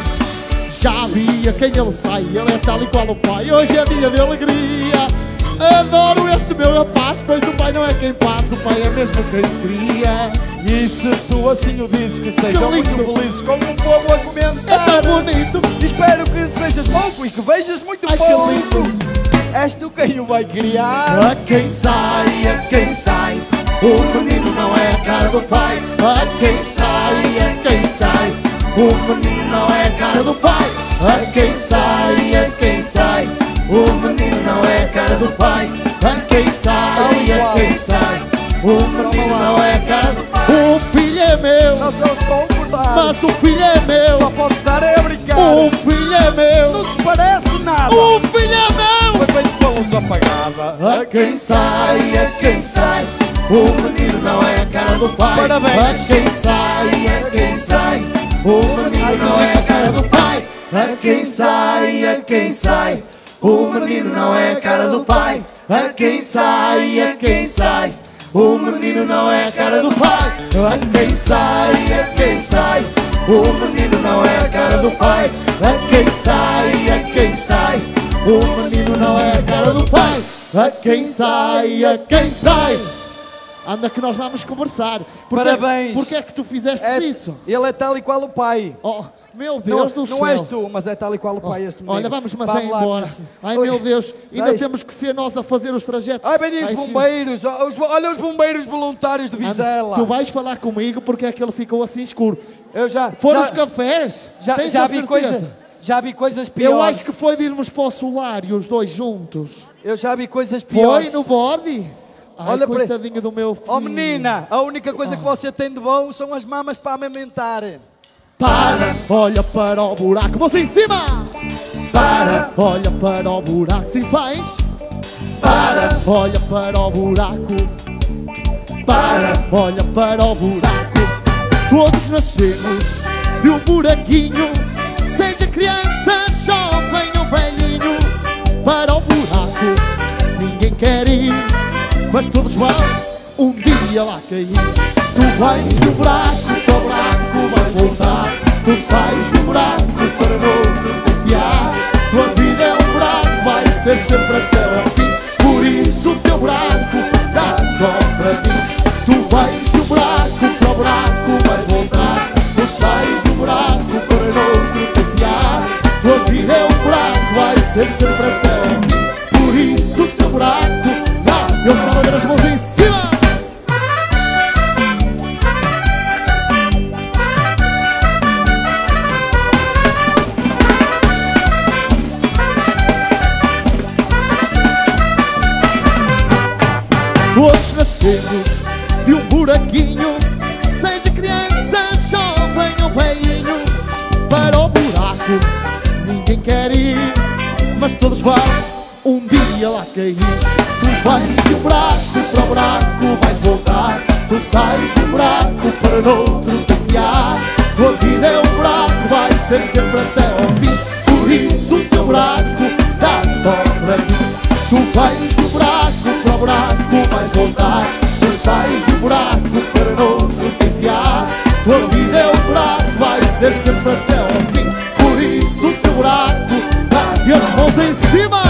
Já vi a quem ele sai, ele é tal e qual o pai. Hoje é dia de alegria. Adoro este meu rapaz, pois o pai não é quem passa, o pai é mesmo quem cria. E se tu assim o dizes, que sejam Que lindo. muito felizes com o povo a É comentar. tão bonito. Espero que sejas pouco e que vejas muito Ai, que pouco. lindo. És tu quem o vai criar. A quem sai, a quem sai, o menino não é a cara do pai. A quem sai, a quem sai, o menino não é a cara do pai. A quem sai, a quem sai, o menino não é a cara do pai. A quem sai, a quem sai, o menino não é a cara do pai. O filho é meu, Não sou comportado, mas o filho é só meu. pode estar a brincar. O filho é meu, Não se parece nada. o filho é meu. Foi feito com a luz apagada. A quem sai, a quem sai, o menino não é a cara do pai. Parabéns. A quem sai, a quem sai, o menino não é a cara do pai. A quem sai, a quem sai, o menino não é a cara do pai. A quem sai, a quem sai, o menino não é a cara do pai. A quem sai, a quem sai, o menino não é a cara do pai. A quem sai, a quem sai, o menino não é a cara do pai. A quem sai, a quem sai. Anda que nós vamos conversar. Porquê, Parabéns. Porquê é que tu fizeste É- isso? Ele é tal e qual o pai. Oh, meu Não, Deus do céu. não és tu, mas é tal e qual o pai este menino. Olha, vamos, mas Vamos é lá, embora. moço. Ai, Oi. meu Deus, ainda Deixa. temos que ser nós a fazer os trajetos. Ai, bem, os Ai, sim. bombeiros, ó, os bo- olha os bombeiros voluntários de Anda, Vizela. tu vais falar comigo porque é que ele ficou assim escuro. Eu já, Foram já, os cafés? já, Tens já a vi certeza? coisas, já vi coisas piores. Eu acho que foi de irmos para o solar e os dois juntos. Eu já vi coisas Foi piores. no bode? Ai, Olha para- coitadinho do meu filho. Oh menina, a única coisa que você tem de bom são as mamas para amamentar. Para, olha para o buraco, moça em cima. Para, Olha para o buraco, sim faz. para, Olha para o buraco. para, Olha para o buraco. Todos nascemos de um buraquinho, seja criança, jovem ou velhinho. Para o buraco ninguém quer ir, mas todos vão um dia lá cair. Tu vais no buraco, para o buraco vais voltar. Tu sais do buraco para noutro te enfiar. Tua vida é um buraco, vai ser sempre até ao fim. Por isso o teu buraco dá só para ti. Tu vais no buraco, para o buraco vais voltar. Tu sais do buraco para noutro te enfiar. Tua vida é um buraco, vai ser sempre até ao fim. Por isso o teu buraco dá. Eu gostava de ver as mãos em cima. Todos nascemos de um buraquinho, seja criança, jovem ou velhinho. Para o buraco ninguém quer ir, mas todos vão um dia lá cair. Tu vais do buraco, para o buraco vais voltar. Tu sais do buraco para noutro te enfiar. Tua vida é um buraco, vai ser sempre até ao fim. Por isso o teu buraco dá só para ti. Tu vais do buraco, para o buraco vais voltar. Tu sais do buraco para noutro te enfiar. Tua vida é um buraco, vai ser sempre até mãos em cima.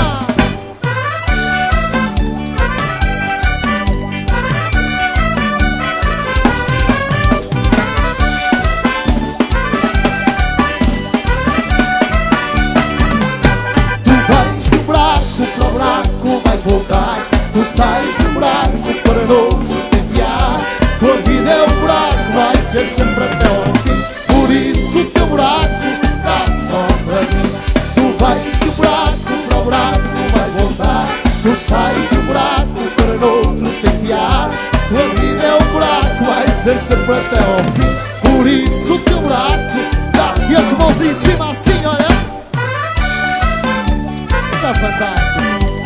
Voltar, tu sais do buraco para noutro te enviar. Tua vida é um buraco, vai ser sempre até ao fim. Por isso o teu buraco dá só para mim. Tu vais do buraco para o buraco, vais voltar. Tu sais do buraco para noutro te enviar. Tua vida é um buraco, vai ser sempre até ao fim. Por isso o teu buraco dá. E as mãos em cima assim, olha. Está fantástico.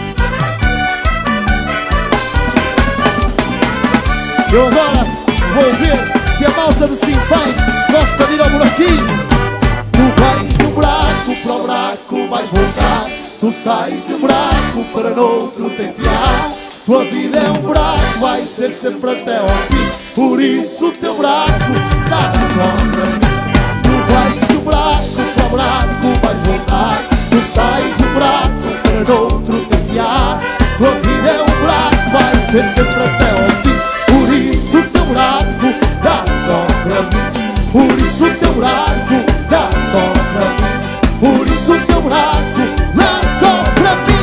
Eu agora vou ver se a malta de Sinfãs gosta de ir ao buraquinho. Tu vais do buraco para o buraco, vais voltar. Tu sais do buraco para noutro te enfiar. Tua vida é um buraco, vai ser sempre até ao fim. Por isso o teu buraco dá só para mim. Tu vais do buraco para o buraco, vais voltar. Tu sais do buraco para noutro te enfiar. Tua vida é um buraco, vai ser sempre até ao fim. Por isso o teu buraco dá só para mim. Por isso o teu buraco dá só para mim. Por isso o teu buraco dá só para mim.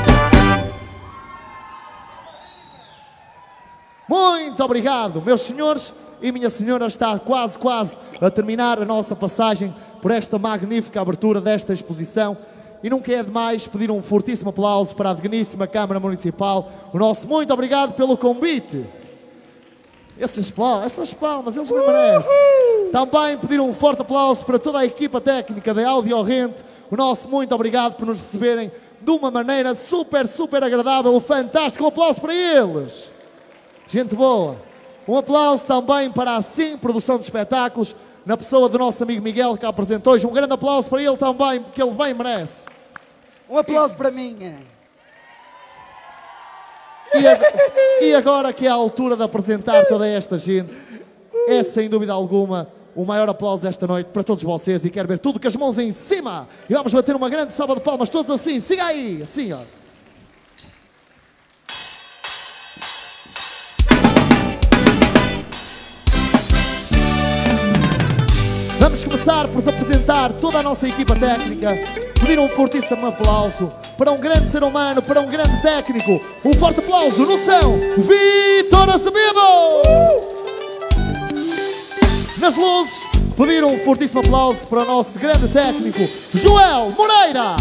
Muito obrigado, meus senhores e minha senhora. Está quase, quase a terminar a nossa passagem por esta magnífica abertura desta exposição. E nunca é demais pedir um fortíssimo aplauso para a digníssima Câmara Municipal. O nosso muito obrigado pelo convite. Essas palmas, essas palmas, eles me merecem. Também pedir um forte aplauso para toda a equipa técnica da Audio Rente. O nosso muito obrigado por nos receberem de uma maneira super, super agradável, fantástico. Um aplauso para eles. Gente boa. Um aplauso também para a Sim Produção de Espetáculos, na pessoa do nosso amigo Miguel, que apresentou hoje. Um grande aplauso para ele também, que ele bem merece. Um aplauso e... para mim. E agora, e agora que é a altura de apresentar toda esta gente, é sem dúvida alguma o maior aplauso desta noite para todos vocês. E quero ver tudo com as mãos em cima. E vamos bater uma grande salva de palmas, todos assim. Siga aí, assim, ó. Vamos começar por apresentar toda a nossa equipa técnica. Pedir um fortíssimo aplauso para um grande ser humano, para um grande técnico. Um forte aplauso no céu, Vítor Acevedo! Nas luzes, pedir um fortíssimo aplauso para o nosso grande técnico, Joel Moreira!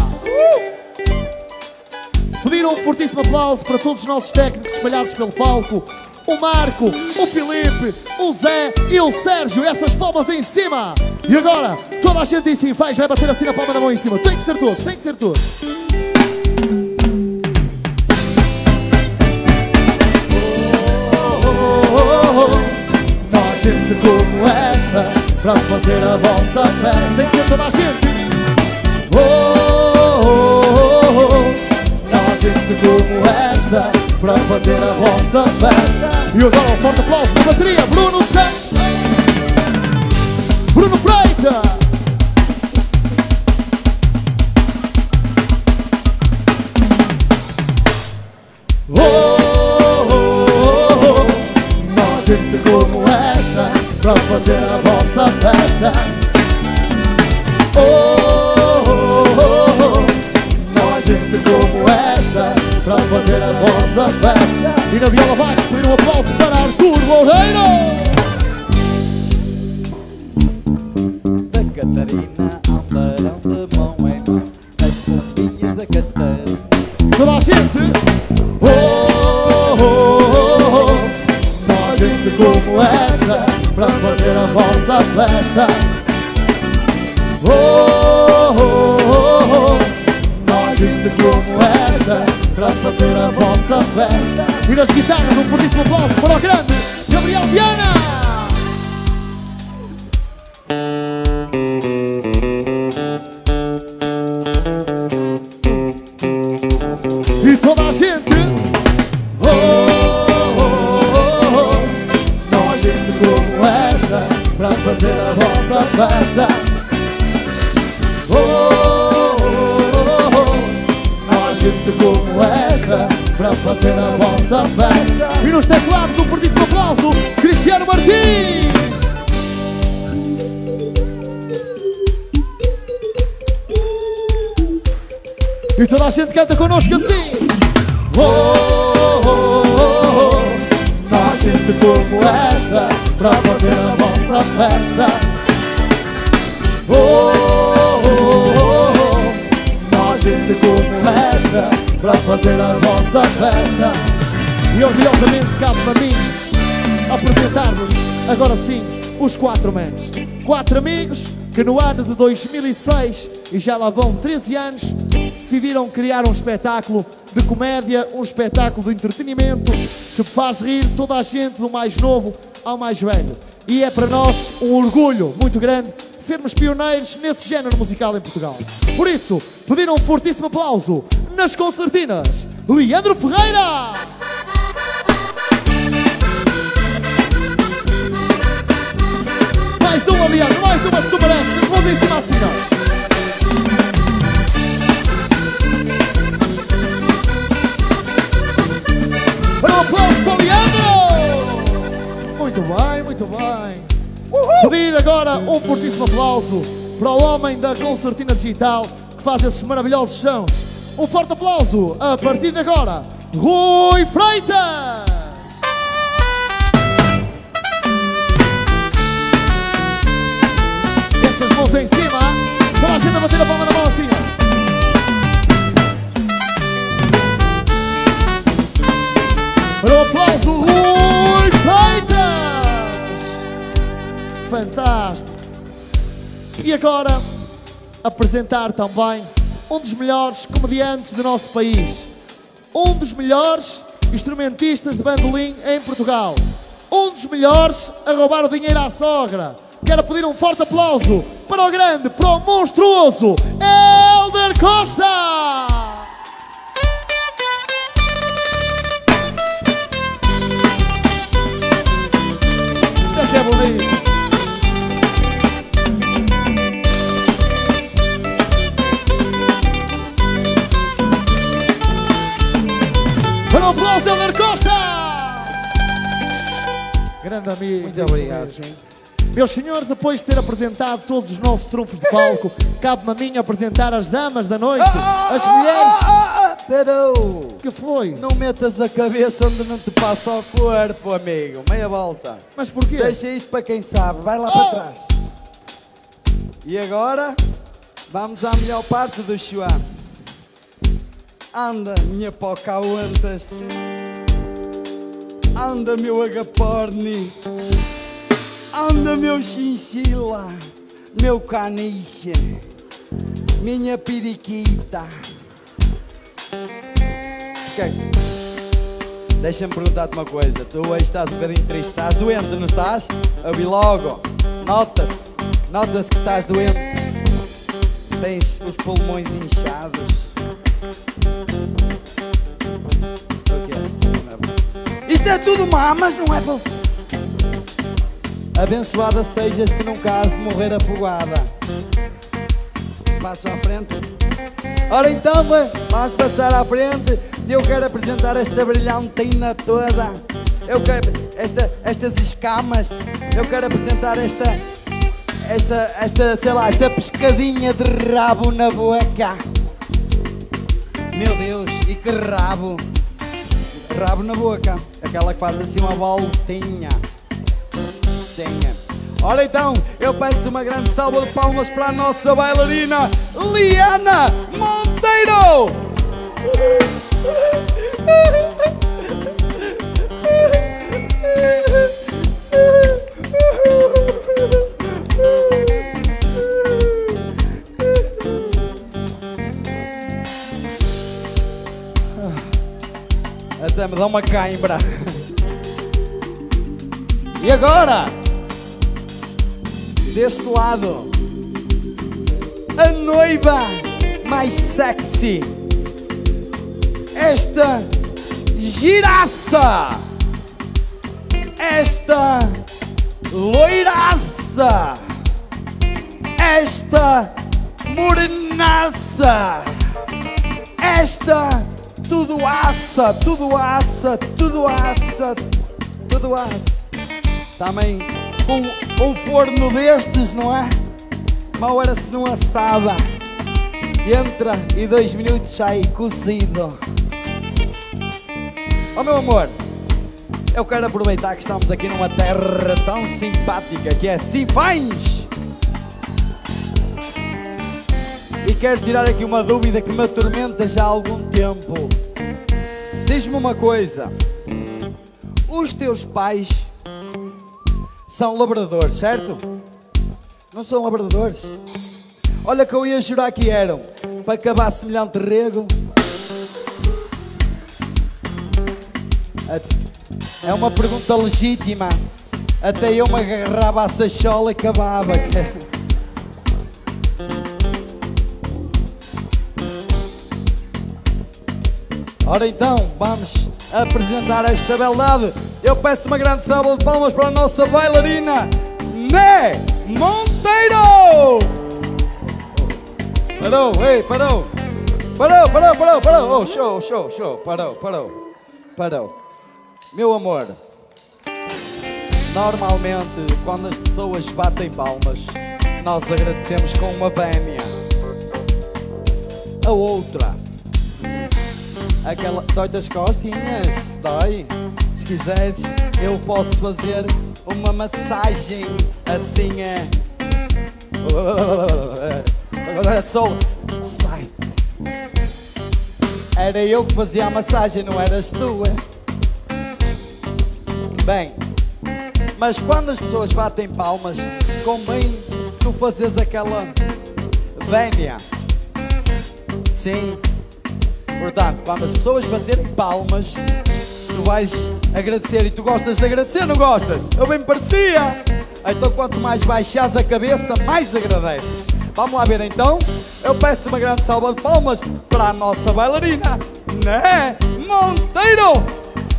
Pedir um fortíssimo aplauso para todos os nossos técnicos espalhados pelo palco. O Marco, o Filipe, o Zé e o Sérgio. Essas palmas em cima. E agora, toda a gente em cima faz, vai bater assim na palma da mão em cima. Tem que ser todos, tem que ser todos. Oh, oh, oh, oh. Nós gente como esta, para fazer a vossa festa. Tem que ser toda a gente. Oh, oh, oh, oh. Nós gente como esta, para fazer a vossa festa. E agora um forte aplauso na bateria, Bruno Santos, Bruno Freitas. Oh, oh, oh, oh. Nós gente como esta, para fazer a vossa festa. Oh, oh, oh, oh. Nós gente como esta, para fazer a vossa festa. E na viola baixo, pedir um aplauso para Artur Loureiro. Da Catarina andarão de mão em mão as pombinhas da Catarina. Toda a gente. Oh, oh, oh, oh. Nós gente como esta, para fazer a vossa festa. Oh, oh, oh, oh. Nós gente como esta, para fazer a vossa festa. E nas guitarras, um fortíssimo aplauso para o grande Gabriel Viana. E toda a gente. Oh, oh, oh, oh. Nós gente como esta, para fazer a vossa festa. Oh, oh, oh, oh. gente como esta para fazer a vossa festa. E nos teclados um fortíssimo aplauso, Cristiano Martins. E toda a gente canta connosco assim. Oh, oh, oh, oh, oh. Nós gente como esta para fazer a vossa festa. Oh, oh, oh, oh. Nós gente como esta para fazer a vossa festa. E orgulhosamente cabe para mim apresentar-vos agora sim os quatro mans. Quatro amigos que no ano de dois mil e seis, e já lá vão treze anos, decidiram criar um espetáculo de comédia, um espetáculo de entretenimento que faz rir toda a gente, do mais novo ao mais velho. E é para nós um orgulho muito grande sermos pioneiros nesse género musical em Portugal. Por isso, pediram um fortíssimo aplauso nas concertinas, Leandro Ferreira! Mais uma, Leandro, mais uma que tu mereces. As mãos em cima assim, não? Um aplauso para o Leandro! Muito bem, muito bem. Uhul. Pedir agora um fortíssimo aplauso para o homem da concertina digital que faz esses maravilhosos sons. Um forte aplauso a partir de agora, Rui Freitas! Essas mãos em cima, toda a gente a bater a palma na mão assim. Para o aplauso, Rui Freitas! Fantástico! E agora, apresentar também um dos melhores comediantes do nosso país. Um dos melhores instrumentistas de bandolim em Portugal. Um dos melhores a roubar o dinheiro à sogra. Quero pedir um forte aplauso para o grande, para o monstruoso Hélder Costa! Isso é bonito! Para o aplauso, Hélder Costa! Grande amigo. Muito obrigado, sim. Meus senhores, depois de ter apresentado todos os nossos trunfos de palco, cabe-me a mim apresentar as damas da noite, as mulheres... Espera! Que foi? Não metas a cabeça onde não te passa o corpo, amigo. Meia volta. Mas porquê? Deixa isto para quem sabe. Vai lá oh! para trás. E agora, vamos à melhor parte do show. Anda, minha Pocahontas. Anda, meu agaporni. Anda, meu chinchila. Meu caniche. Minha periquita. Okay. Deixa-me perguntar-te uma coisa. Tu hoje estás um bocadinho triste. Estás doente, não estás? Eu vi logo. Nota-se. Nota-se que estás doente. Tens os pulmões inchados. Isto é tudo mamas, não é? Abençoada sejas que não caso de morrer afogada. Passo à frente. Ora então, vamos passar à frente. Eu quero apresentar esta brilhantina toda. Eu quero esta, estas escamas. Eu quero apresentar esta, esta, esta, sei lá, esta pescadinha de rabo na boca. Meu Deus, e que rabo! Rabo na boca, aquela que faz assim uma voltinha. Senha. Ora então, eu peço uma grande salva de palmas para a nossa bailarina Liana Monteiro! Até me dá uma cãibra. E agora, deste lado, a noiva mais sexy, esta giraça, esta loiraça, esta morenaça, festa, tudo assa, tudo assa, tudo assa, tudo assa. Também com um forno destes, não é? Mal era se não assava. Entra e dois minutos sai cozido. Oh meu amor, eu quero aproveitar que estamos aqui numa terra tão simpática que é Sinfãs. E quero tirar aqui uma dúvida que me atormenta já há algum tempo. Diz-me uma coisa. Os teus pais são labradores, certo? Não são labradores? Olha que eu ia jurar que eram. Para acabar semelhante rego. É uma pergunta legítima. Até eu me agarrava à sachola e acabava. Ora então, vamos apresentar esta beldade. Eu peço uma grande salva de palmas para a nossa bailarina Né Monteiro! Parou, ei, parou! Parou, parou, parou, parou! Oh, show, show, show! Parou, parou, parou. Meu amor, normalmente quando as pessoas batem palmas, nós agradecemos com uma vénia. A outra, aquela, dói das costinhas, dói. Se quiseres, eu posso fazer uma massagem assim, é. Agora só sai. Era eu que fazia a massagem, não eras tu, é? Bem, mas quando as pessoas batem palmas, convém tu fazes aquela vénia. Sim. Portanto, quando as pessoas baterem palmas, tu vais agradecer. E tu gostas de agradecer, não gostas? Eu bem me parecia. Então quanto mais baixas a cabeça, mais agradeces. Vamos lá ver então. Eu peço uma grande salva de palmas para a nossa bailarina Né Monteiro.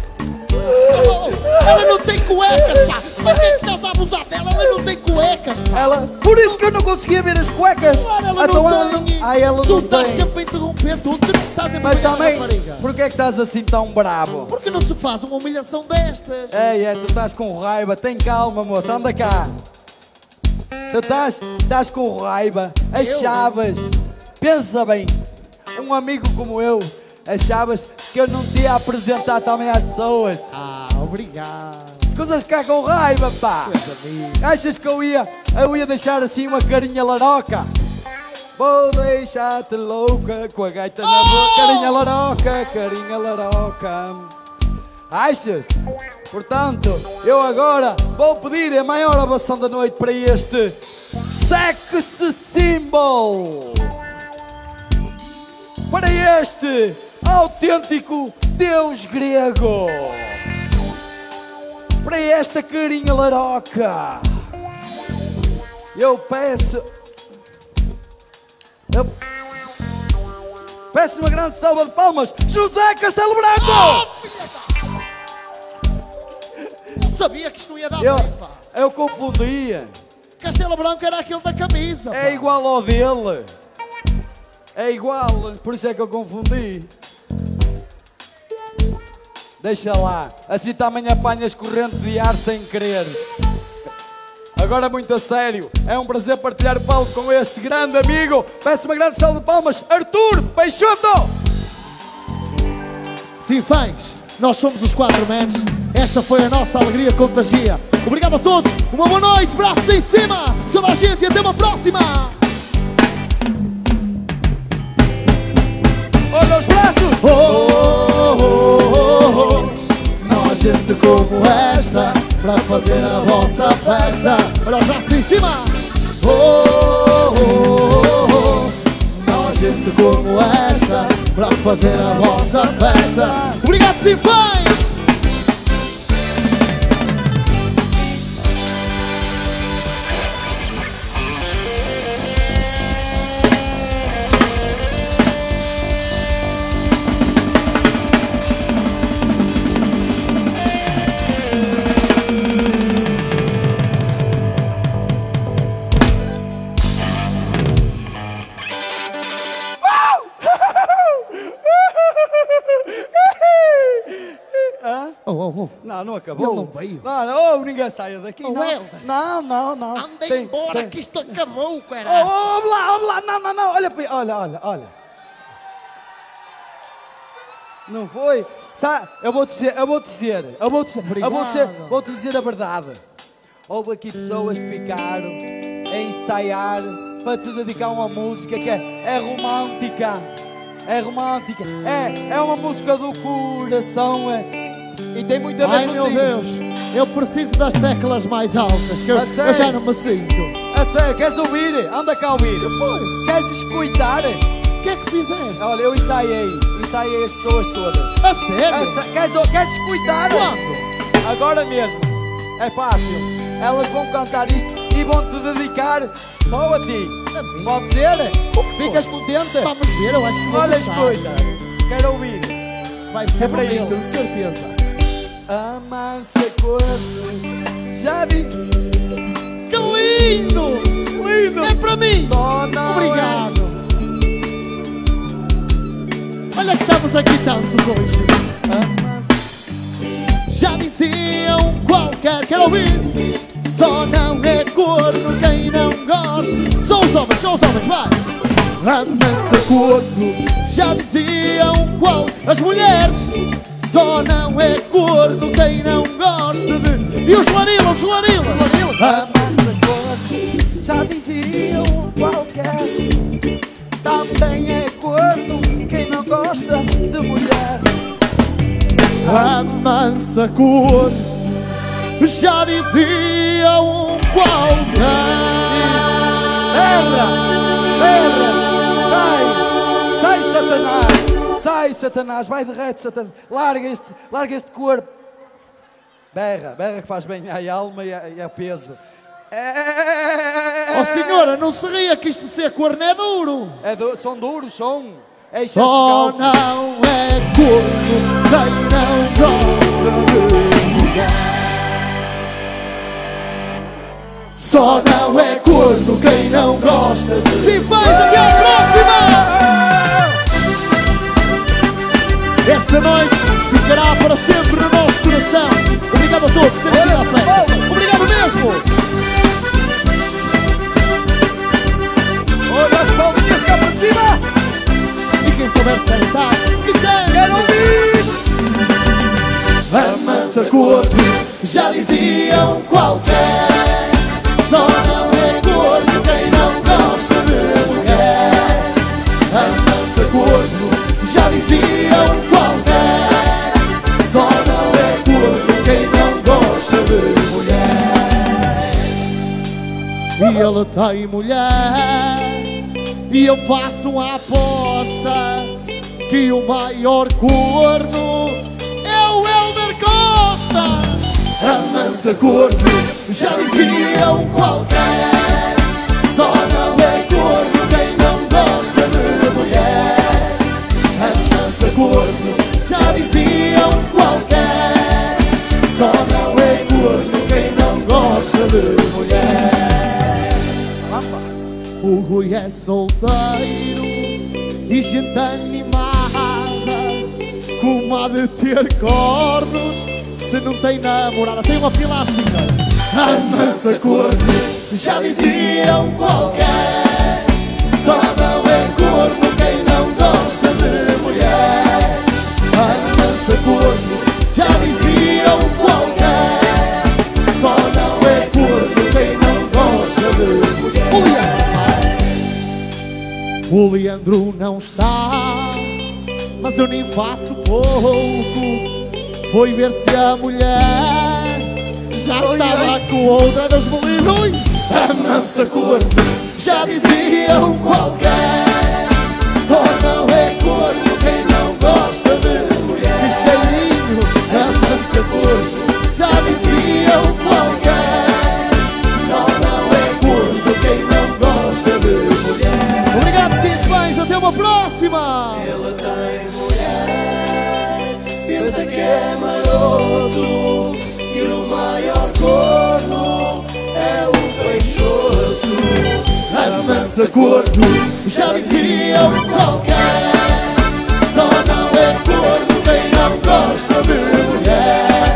Ela não tem cuecas, pá! Por que estás a abusar dela? Ela não tem cuecas, pá! Ela... Por isso que eu não conseguia ver as cuecas! Claro, ela então não ela tem! não... Ah, ela tu não estás tem! sempre a interromper, tu não estás a Mas também, rapariga. por que é que estás assim tão bravo? Porque não se faz uma humilhação destas! Ei, é, tu estás com raiva, tem calma, moça, anda cá! Tu estás, estás com raiva, achavas, pensa bem, um amigo como eu, achavas que eu não te ia apresentar também às pessoas? Ah, obrigado! Escusas ficar com raiva, pá! Achas que eu ia, eu ia deixar assim uma carinha laroca? Vou deixar-te louca com a gaita na boca. Carinha laroca, carinha laroca. Achas? Portanto, eu agora vou pedir a maior ovação da noite para este Sex Symbol. Para este autêntico deus grego. Para esta carinha laroca. Eu peço... Eu peço uma grande salva de palmas, José Castelo Branco! Não sabia que isto não ia dar Eu, bem, pá! eu confundia. Castelo Branco era aquele da camisa, pá. É igual ao dele. É igual, por isso é que eu confundi. Deixa lá, assim também apanhas corrente de ar sem quereres. Agora muito a sério, é um prazer partilhar o palco com este grande amigo. Peço uma grande salva de palmas, Arthur Peixoto! Sinfãs, nós somos os quatro Mens. Esta foi a nossa alegria contagia. Obrigado a todos, uma boa noite, braços em cima, toda a gente, e até uma próxima! Olha os braços! Oh, oh, oh, oh, oh. Não há gente como esta para fazer a vossa festa. Olha os braços em cima! Oh, oh, oh, oh. Não há gente como esta para fazer a vossa festa. Obrigado, Sinfãs! Oh, oh, oh. Não, não acabou. Ele não veio. Não, não, oh, ninguém saia daqui. Oh, não. Helder. não, não, não. Andem Tem- embora tem- que isto acabou, Oh, caralho. oh, vamos lá, vamos lá. Não, não, não. Olha, para- olha, olha, olha. Não foi? Sabe, eu vou dizer, eu vou dizer, eu vou dizer, eu vou dizer, Obrigado. vou dizer a verdade. Houve aqui pessoas que ficaram a ensaiar para te dedicar uma música que é, é romântica. É romântica. É, é uma música do coração. É, e tem muito a ver Ai, meu contigo. Deus. Eu preciso das teclas mais altas, que eu, A sério? eu já não me sinto. A sério, queres ouvir? Anda cá ouvir. Foi. Queres escutar? O que é que fizeste? Olha, eu ensaiei. Ensaiei as pessoas todas. A sério? Essa- Queres, queres escutar? Quando? Agora mesmo. É fácil. Elas vão cantar isto e vão te dedicar só a ti. A mim? Pode ser? Ficas contente? Vamos ver, eu acho que vou Olha, gostar. escuta. Quero ouvir. Vai ser É para bonito, ele. de certeza. A mansa corte. Já vi. Que lindo! Lindo. É para mim! Só não Obrigado! Olha que estamos aqui tantos hoje. é a mansa- Já diziam qualquer, quero ouvir. Só não é corno quem não gosta. São os homens, são os homens, vai! A mansa corno. Já diziam qual as mulheres. Só não é corno quem não gosta de. E os larilos, os larilos! A mansa corte. Já diziam qualquer. Também é corno quem não gosta de mulher. A mansa cor já dizia um Berra! qualquer. Berra! Sai! Sai, Satanás! Sai, Satanás! Vai de reto, Satanás! Larga este, larga este corpo! Berra! Berra que faz bem à alma e a- e ao peso. É, Oh senhora, não se ria que isto de ser corno é duro. é du- são duros, são. É excesso Só de calça. não é corno quem não gosta de mulher. Só não é corno quem não gosta de. Se faz até à próxima! Esta noite ficará para sempre no nosso coração. Obrigado a todos por terem vindo à festa. Obrigado mesmo! Olha as palminhas cá para cima! E quem souber cantar, que tem! Quero ouvir! A mansa corno já diziam qualquer. Só não é corno quem não gosta de mulher. A mansa corno já diziam qualquer. Só não é corno quem não gosta de mulher. E ele tem mulher. E eu faço uma aposta que o maior corno é o Helder Costa. A mansa corno já diziam qualquer. Só não é corno quem não gosta de mulher. A mansa corno já diziam qualquer. Só não é corno quem não gosta de mulher. O Rui é solteiro e gente animada. Como há de ter cornos se não tem namorada? Tem uma fila assim. A mansa corno já diziam qualquer. Só não é corno quem não gosta de mulher. A mansa corno já diziam qualquer. Só não é corno quem não gosta de mulher. O Leandro não está, mas eu nem faço pouco. Foi ver se a mulher já estava com outra dos molinos. A mansa corno já diziam qualquer. Só não é corno quem não gosta de mulher. Que cheirinho, a mansa corno já diziam qualquer. Só não é corno quem não gosta de mulher. Obrigado, Cid Bens, até uma próxima! Ele tem mulher, pensa que é maroto, e o maior corno é o Peixoto. A mansa corno já diziam qualquer. Só não é corno quem não gosta de mulher.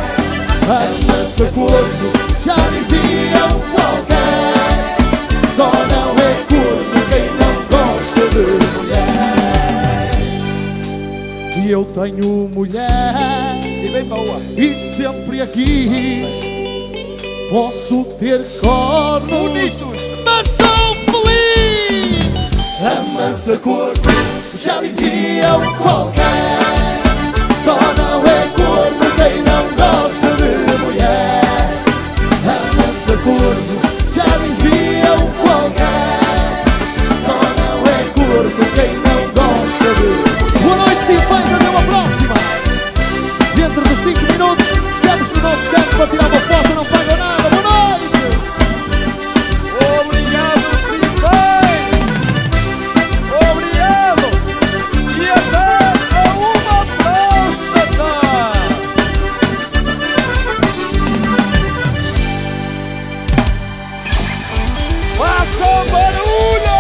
E eu tenho mulher E bem boa. e sempre a quis. Posso ter cornos, Bonitos. mas sou feliz. A mansa corpo, já dizia um qualquer. Só não é corpo quem não gosta de mulher. A mansa corpo, já dizia um qualquer. Só não é corpo quem não gosta de mulher. Boa noite, Sinfãs, até uma próxima. Dentro de cinco minutos estamos no nosso campo para tirar uma foto, não pagam nada. Boa noite. Obrigado, Sinfãs. Obrigado. E até a uma próxima. Faça barulho.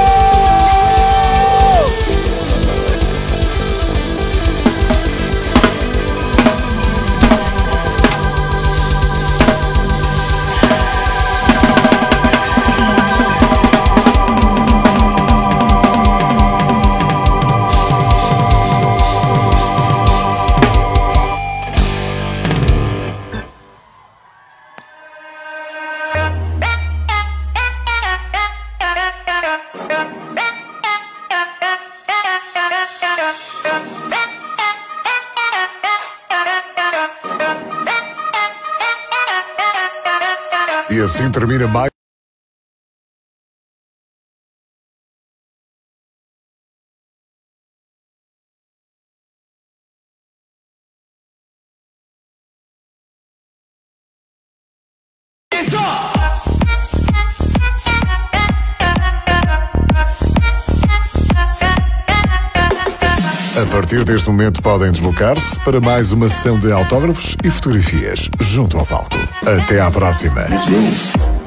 E assim termina mais. A partir deste momento podem deslocar-se para mais uma sessão de autógrafos e fotografias junto ao palco. Até à próxima.